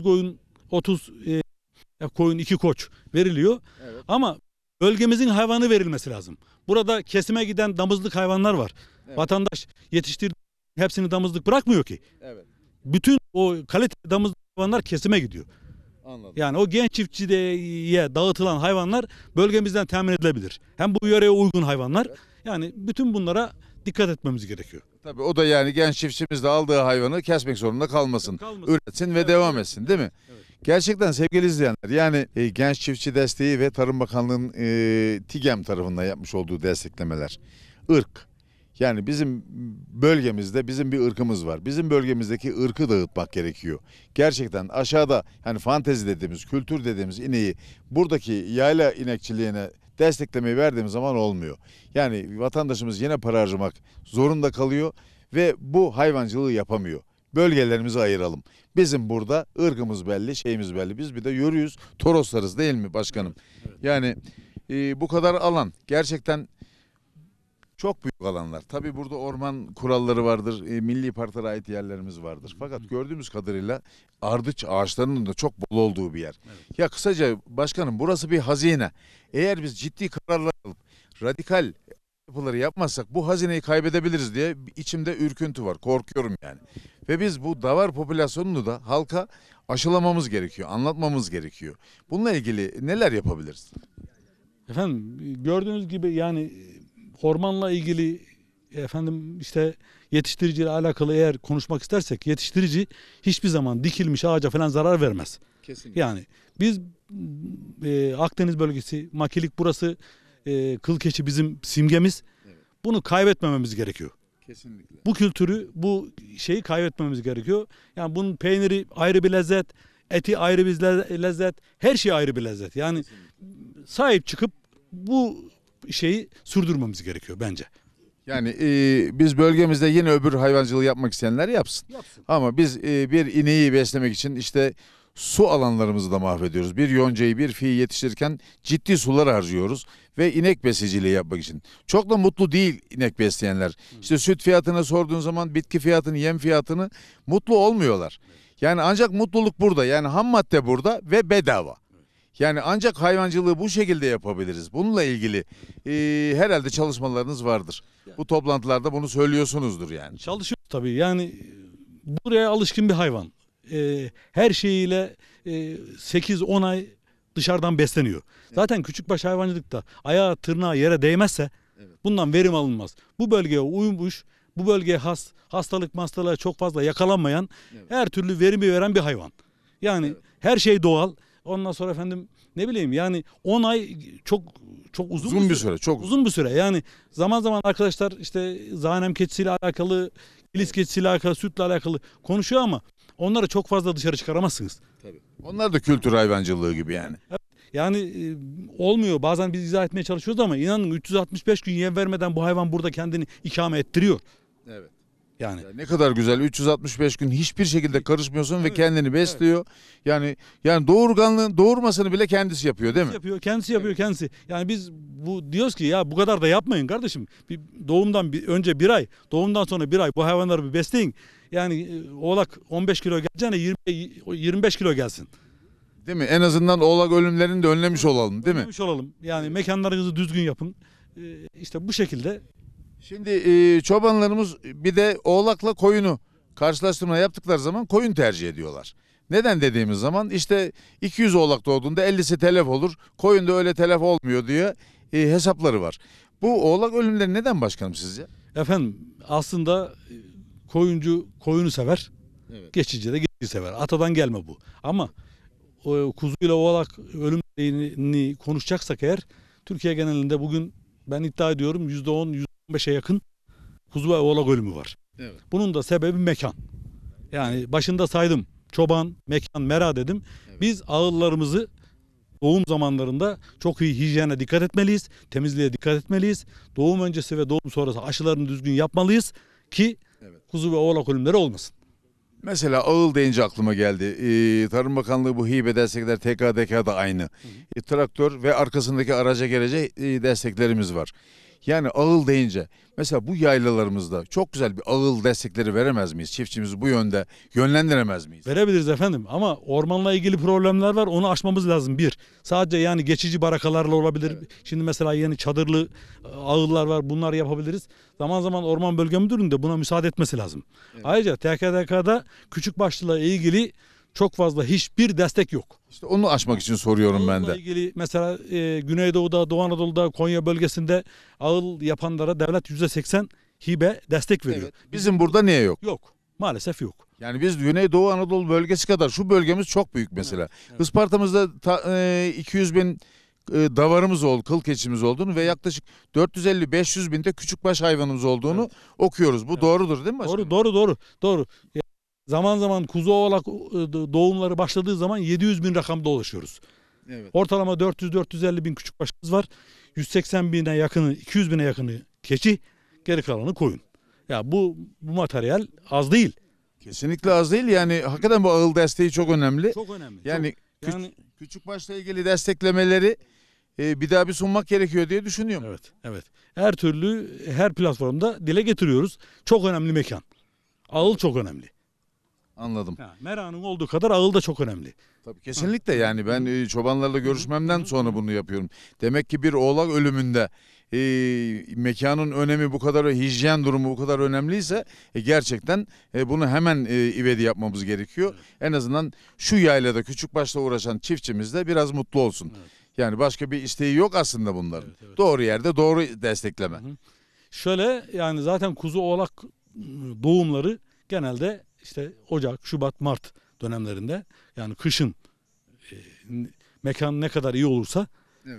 S11: koyun 2 koç veriliyor.
S1: Evet.
S11: Ama bölgemizin hayvanı verilmesi lazım. Burada kesime giden damızlık hayvanlar var.
S1: Evet.
S11: Vatandaş yetiştirdiği hepsini damızlık bırakmıyor ki.
S1: Evet.
S11: Bütün o kaliteli damızlık hayvanlar kesime gidiyor.
S1: Anladım.
S11: Yani o genç çiftçiye dağıtılan hayvanlar bölgemizden temin edilebilir. Hem bu yöreye uygun hayvanlar.
S1: Evet.
S11: Yani bütün bunlara dikkat etmemiz gerekiyor.
S1: Tabii o da yani genç çiftçimiz de aldığı hayvanı kesmek zorunda kalmasın. Üretsin ve devam etsin değil mi?
S11: Evet.
S1: Gerçekten sevgili izleyenler yani genç çiftçi desteği ve Tarım Bakanlığı'nın TİGEM tarafından yapmış olduğu desteklemeler. Irk. Yani bizim bölgemizde bizim bir ırkımız var. Bizim bölgemizdeki ırkı dağıtmak gerekiyor. Gerçekten aşağıda hani fantezi dediğimiz, kültür dediğimiz ineği buradaki yayla inekçiliğine desteklemeyi verdiğimiz zaman olmuyor. Yani vatandaşımız yine para harcamak zorunda kalıyor ve bu hayvancılığı yapamıyor. Bölgelerimizi ayıralım. Bizim burada ırkımız belli, şeyimiz belli. Biz bir de yörüyüz, Toroslarız değil mi başkanım? Yani bu kadar alan gerçekten çok büyük alanlar. Tabii burada orman kuralları vardır, milli parklara ait yerlerimiz vardır. Fakat gördüğümüz kadarıyla ardıç ağaçlarının da çok bol olduğu bir yer. Evet. Ya kısaca başkanım burası bir hazine. Eğer biz ciddi kararlar alıp radikal yapıları yapmazsak bu hazineyi kaybedebiliriz diye içimde ürküntü var. Korkuyorum yani. Ve biz bu davar popülasyonunu da halka aşılamamız gerekiyor, anlatmamız gerekiyor. Bununla ilgili neler yapabiliriz?
S11: Efendim gördüğünüz gibi yani ormanla ilgili efendim işte yetiştiriciyle alakalı eğer konuşmak istersek yetiştirici hiçbir zaman dikilmiş ağaca falan zarar vermez.
S1: Kesinlikle.
S11: Yani biz Akdeniz bölgesi, makilik burası, kılkeçi bizim simgemiz.
S1: Evet.
S11: Bunu kaybetmememiz gerekiyor.
S1: Kesinlikle.
S11: Bu kültürü, bu şeyi kaybetmememiz gerekiyor. Yani bunun peyniri ayrı bir lezzet, eti ayrı bir lezzet, her şey ayrı bir lezzet. Yani sahip çıkıp bu şeyi sürdürmemiz gerekiyor bence.
S1: Yani biz bölgemizde yine öbür hayvancılığı yapmak isteyenler yapsın. Ama biz bir ineği beslemek için işte su alanlarımızı da mahvediyoruz. Bir yoncayı, bir fiyi yetiştirirken ciddi sular harcıyoruz ve inek besiciliği yapmak için. Çok da mutlu değil inek besleyenler. İşte süt fiyatını sorduğun zaman bitki fiyatını, yem fiyatını mutlu olmuyorlar. Yani ancak mutluluk burada. Yani ham madde burada ve bedava. Yani ancak hayvancılığı bu şekilde yapabiliriz. Bununla ilgili herhalde çalışmalarınız vardır. Bu toplantılarda bunu söylüyorsunuzdur yani.
S11: Çalışıyor tabii yani buraya alışkın bir hayvan. Her şeyiyle 8-10 ay dışarıdan besleniyor. Zaten küçükbaş hayvancılıkta ayağı tırnağı yere değmezse bundan verim alınmaz. Bu bölgeye uymuş, bu bölgeye hastalığa çok fazla yakalanmayan her türlü verimi veren bir hayvan. Yani her şey doğal. Ondan sonra efendim ne bileyim yani 10 ay çok uzun bir süre. Çok uzun bir süre. Yani zaman zaman arkadaşlar işte zanem keçisiyle alakalı, kilis keçisiyle alakalı, sütle alakalı konuşuyor ama onları çok fazla dışarı çıkaramazsınız.
S1: Tabii. Onlar da kültür hayvancılığı gibi yani.
S11: Yani olmuyor. Bazen biz izah etmeye çalışıyoruz ama inanın 365 gün yem vermeden bu hayvan burada kendini ikame ettiriyor.
S1: Evet.
S11: Yani
S1: Ne kadar güzel. 365 gün hiçbir şekilde karışmıyorsun ve kendini besliyor. Yani doğurganlığın doğurmasını bile kendisi yapıyor değil mi?
S11: Kendisi yapıyor kendisi. Yani biz bu diyoruz ki ya bu kadar da yapmayın kardeşim. Bir doğumdan önce bir ay, doğumdan sonra bir ay bu hayvanları bir besleyin. Yani oğlak 15 kilo geleceğine 25 kilo gelsin.
S1: Değil mi? En azından oğlak ölümlerini de önlemiş olalım değil mi?
S11: Önlemiş olalım. Yani mekanlarınızı düzgün yapın. İşte bu şekilde.
S1: Şimdi çobanlarımız bir de oğlakla koyunu karşılaştırma yaptıkları zaman koyun tercih ediyorlar. Neden dediğimiz zaman işte 200 oğlak doğduğunda 50'si telef olur. Koyunda öyle telef olmuyor diye hesapları var. Bu oğlak ölümleri neden başkanım sizce?
S11: Efendim aslında koyuncu koyunu sever.
S1: Evet.
S11: Geçici de geçici sever. Atadan gelme bu. Ama o kuzuyla oğlak ölümlerini konuşacaksak eğer Türkiye genelinde bugün ben iddia ediyorum %10, %15'e yakın kuzu ve oğlak ölümü var.
S1: Evet.
S11: Bunun da sebebi mekan. Yani başında saydım. Çoban, mekan, mera dedim.
S1: Evet.
S11: Biz ağıllarımızı doğum zamanlarında çok iyi hijyene dikkat etmeliyiz. Temizliğe dikkat etmeliyiz. Doğum öncesi ve doğum sonrası aşılarını düzgün yapmalıyız ki kuzu ve oğlak ölümleri olmasın.
S1: Mesela ağıl deyince aklıma geldi. Tarım Bakanlığı bu hibe destekler TKDK da aynı. Traktör ve arkasındaki araca gelecek desteklerimiz var. Yani ağıl deyince mesela bu yaylalarımızda çok güzel bir ağıl destekleri veremez miyiz? Çiftçimizi bu yönde yönlendiremez miyiz?
S11: Verebiliriz efendim ama ormanla ilgili problemler var, onu aşmamız lazım. Bir, sadece yani geçici barakalarla olabilir. Evet. Şimdi mesela yeni çadırlı ağıllar var, bunlar yapabiliriz. Zaman zaman Orman Bölge Müdürlüğü'nün de buna müsaade etmesi lazım. Evet. Ayrıca TKDK'da küçük başlıyla ilgili çok fazla hiçbir destek yok.
S1: İşte onu aşmak için soruyorum ben de.
S11: Ağılla ilgili mesela Güneydoğu'da, Doğu Anadolu'da, Konya bölgesinde ağıl yapanlara devlet %80 hibe destek veriyor.
S1: Evet. Bizim burada niye yok?
S11: Yok. Maalesef yok.
S1: Yani biz Güneydoğu Anadolu bölgesi kadar şu bölgemiz çok büyük mesela. Evet. Isparta'mızda 200 bin davarımız oldu, kıl keçimiz olduğunu ve yaklaşık 450-500 binde küçükbaş hayvanımız olduğunu okuyoruz. Bu doğrudur değil mi başkanım?
S11: Doğru. Zaman zaman kuzu oğlak doğumları başladığı zaman 700 bin rakamda ulaşıyoruz.
S1: Evet.
S11: Ortalama 400-450 bin küçük başımız var. 180 bine yakını, 200 bine yakını keçi, geri kalanı koyun. Ya bu materyal az değil.
S1: Kesinlikle az değil. Yani hakikaten bu ağıl desteği çok önemli.
S11: Çok önemli.
S1: Yani,
S11: yani
S1: küçük başla ilgili desteklemeleri bir daha bir sunmak gerekiyor diye düşünüyorum.
S11: Evet. Her türlü her platformda dile getiriyoruz. Çok önemli mekan. Ağıl çok önemli.
S1: Anladım.
S11: Mera'nın olduğu kadar ağıl da çok önemli.
S1: Tabii kesinlikle yani ben çobanlarla görüşmemden sonra bunu yapıyorum. Demek ki bir oğlak ölümünde mekanın önemi bu kadar, hijyen durumu bu kadar önemliyse gerçekten bunu hemen ivedi yapmamız gerekiyor. Evet. En azından şu yaylada küçük başla uğraşan çiftçimiz de biraz mutlu olsun. Evet. Yani başka bir isteği yok aslında bunların. Evet. Doğru yerde doğru destekleme.
S11: Şöyle yani zaten kuzu oğlak doğumları genelde işte Ocak, Şubat, Mart dönemlerinde yani kışın mekan ne kadar iyi olursa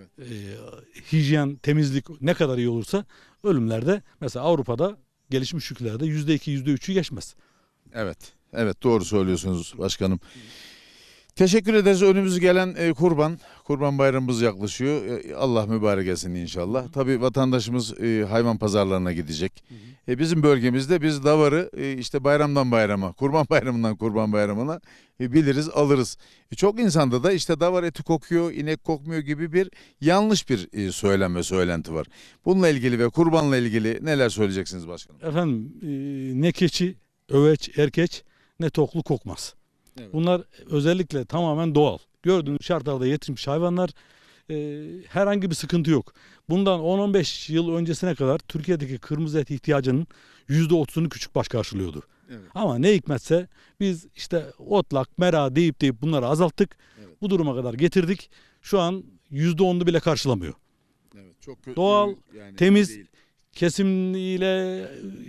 S11: hijyen, temizlik ne kadar iyi olursa ölümlerde mesela Avrupa'da gelişmiş ülkelerde %2, %3'ü geçmez.
S1: Evet doğru söylüyorsunuz başkanım. Teşekkür ederiz. Önümüz gelen Kurban Bayramımız yaklaşıyor. Allah mübarek etsin inşallah. Tabii vatandaşımız hayvan pazarlarına gidecek. Bizim bölgemizde biz davarı işte bayramdan bayrama, Kurban Bayramından Kurban Bayramına biliriz, alırız. Çok insanda da işte davar eti kokuyor, inek kokmuyor gibi bir yanlış bir söylem ve söylenti var. Bununla ilgili ve kurbanla ilgili neler söyleyeceksiniz başkanım?
S11: Efendim ne keçi, öveç, erkeç ne toklu kokmaz. Evet. Bunlar özellikle tamamen doğal. Gördüğünüz şartlarda yetişmiş hayvanlar, herhangi bir sıkıntı yok. Bundan 10-15 yıl öncesine kadar Türkiye'deki kırmızı et ihtiyacının %30'unu küçükbaş karşılıyordu. Evet. Ama ne hikmetse biz işte otlak, mera deyip bunları azalttık. Evet. Bu duruma kadar getirdik. Şu an %10'u bile karşılamıyor. Evet, çok kötü, doğal, yani temiz, kesimliyle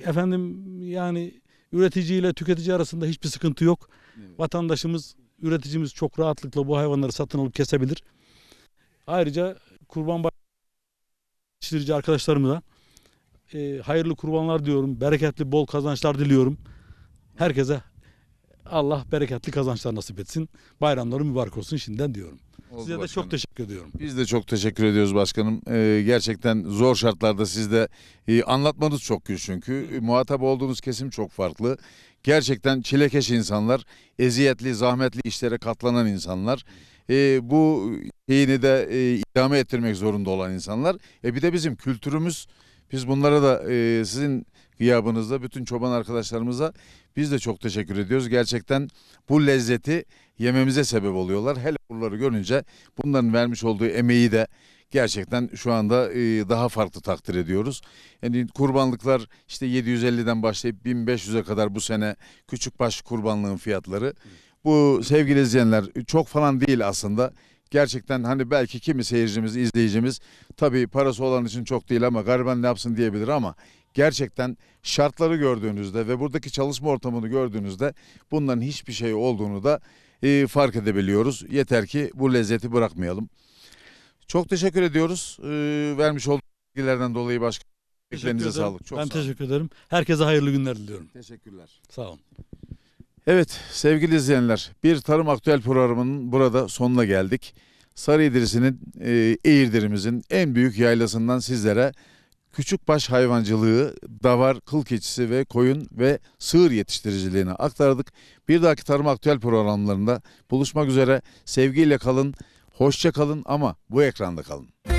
S11: yani üreticiyle tüketici arasında hiçbir sıkıntı yok. Evet. Vatandaşımız, üreticimiz çok rahatlıkla bu hayvanları satın alıp kesebilir. Ayrıca kurban yetiştirici arkadaşlarımıza hayırlı kurbanlar diyorum. Bereketli, bol kazançlar diliyorum. Herkese Allah bereketli kazançlar nasip etsin. Bayramları mübarek olsun şimdiden diyorum.
S1: Oldu
S11: Size de
S1: başkanım.
S11: çok teşekkür ediyorum.
S1: Biz de çok teşekkür ediyoruz başkanım. Gerçekten zor şartlarda siz de anlatmanız çok güç çünkü. Muhatap olduğunuz kesim çok farklı. Gerçekten çilekeş insanlar, eziyetli, zahmetli işlere katlanan insanlar. Bu şeyini de idame ettirmek zorunda olan insanlar. Bir de bizim kültürümüz, biz bunlara da sizin gıyabınızda bütün çoban arkadaşlarımıza biz de çok teşekkür ediyoruz. Gerçekten bu lezzeti yememize sebep oluyorlar. Hele bunları görünce bunların vermiş olduğu emeği de gerçekten şu anda daha farklı takdir ediyoruz. Yani kurbanlıklar işte 750'den başlayıp 1500'e kadar bu sene küçükbaş kurbanlığın fiyatları. Bu sevgili izleyenler çok falan değil aslında. Gerçekten hani belki kimi seyircimiz, izleyicimiz tabii parası olan için çok değil ama gariban ne yapsın diyebilir ama gerçekten şartları gördüğünüzde ve buradaki çalışma ortamını gördüğünüzde bunların hiçbir şey olduğunu da fark edebiliyoruz. Yeter ki bu lezzeti bırakmayalım. Çok teşekkür ediyoruz. Vermiş olduğunuz bilgilerden dolayı başkanım.
S11: Teşekkür
S1: Ellerinize
S11: ederim.
S1: sağlık. Çok
S11: Ben
S1: sağ olun.
S11: teşekkür ederim. Herkese hayırlı günler diliyorum.
S1: Teşekkürler.
S11: Sağ olun.
S1: Evet sevgili izleyenler, bir Tarım Aktüel programının burada sonuna geldik. Sarı İdrisi'nin, Eğirdir'imizin en büyük yaylasından sizlere küçükbaş hayvancılığı, davar, kıl keçisi ve koyun ve sığır yetiştiriciliğini aktardık. Bir dahaki Tarım Aktüel programlarında buluşmak üzere. Sevgiyle kalın, hoşça kalın ama bu ekranda kalın.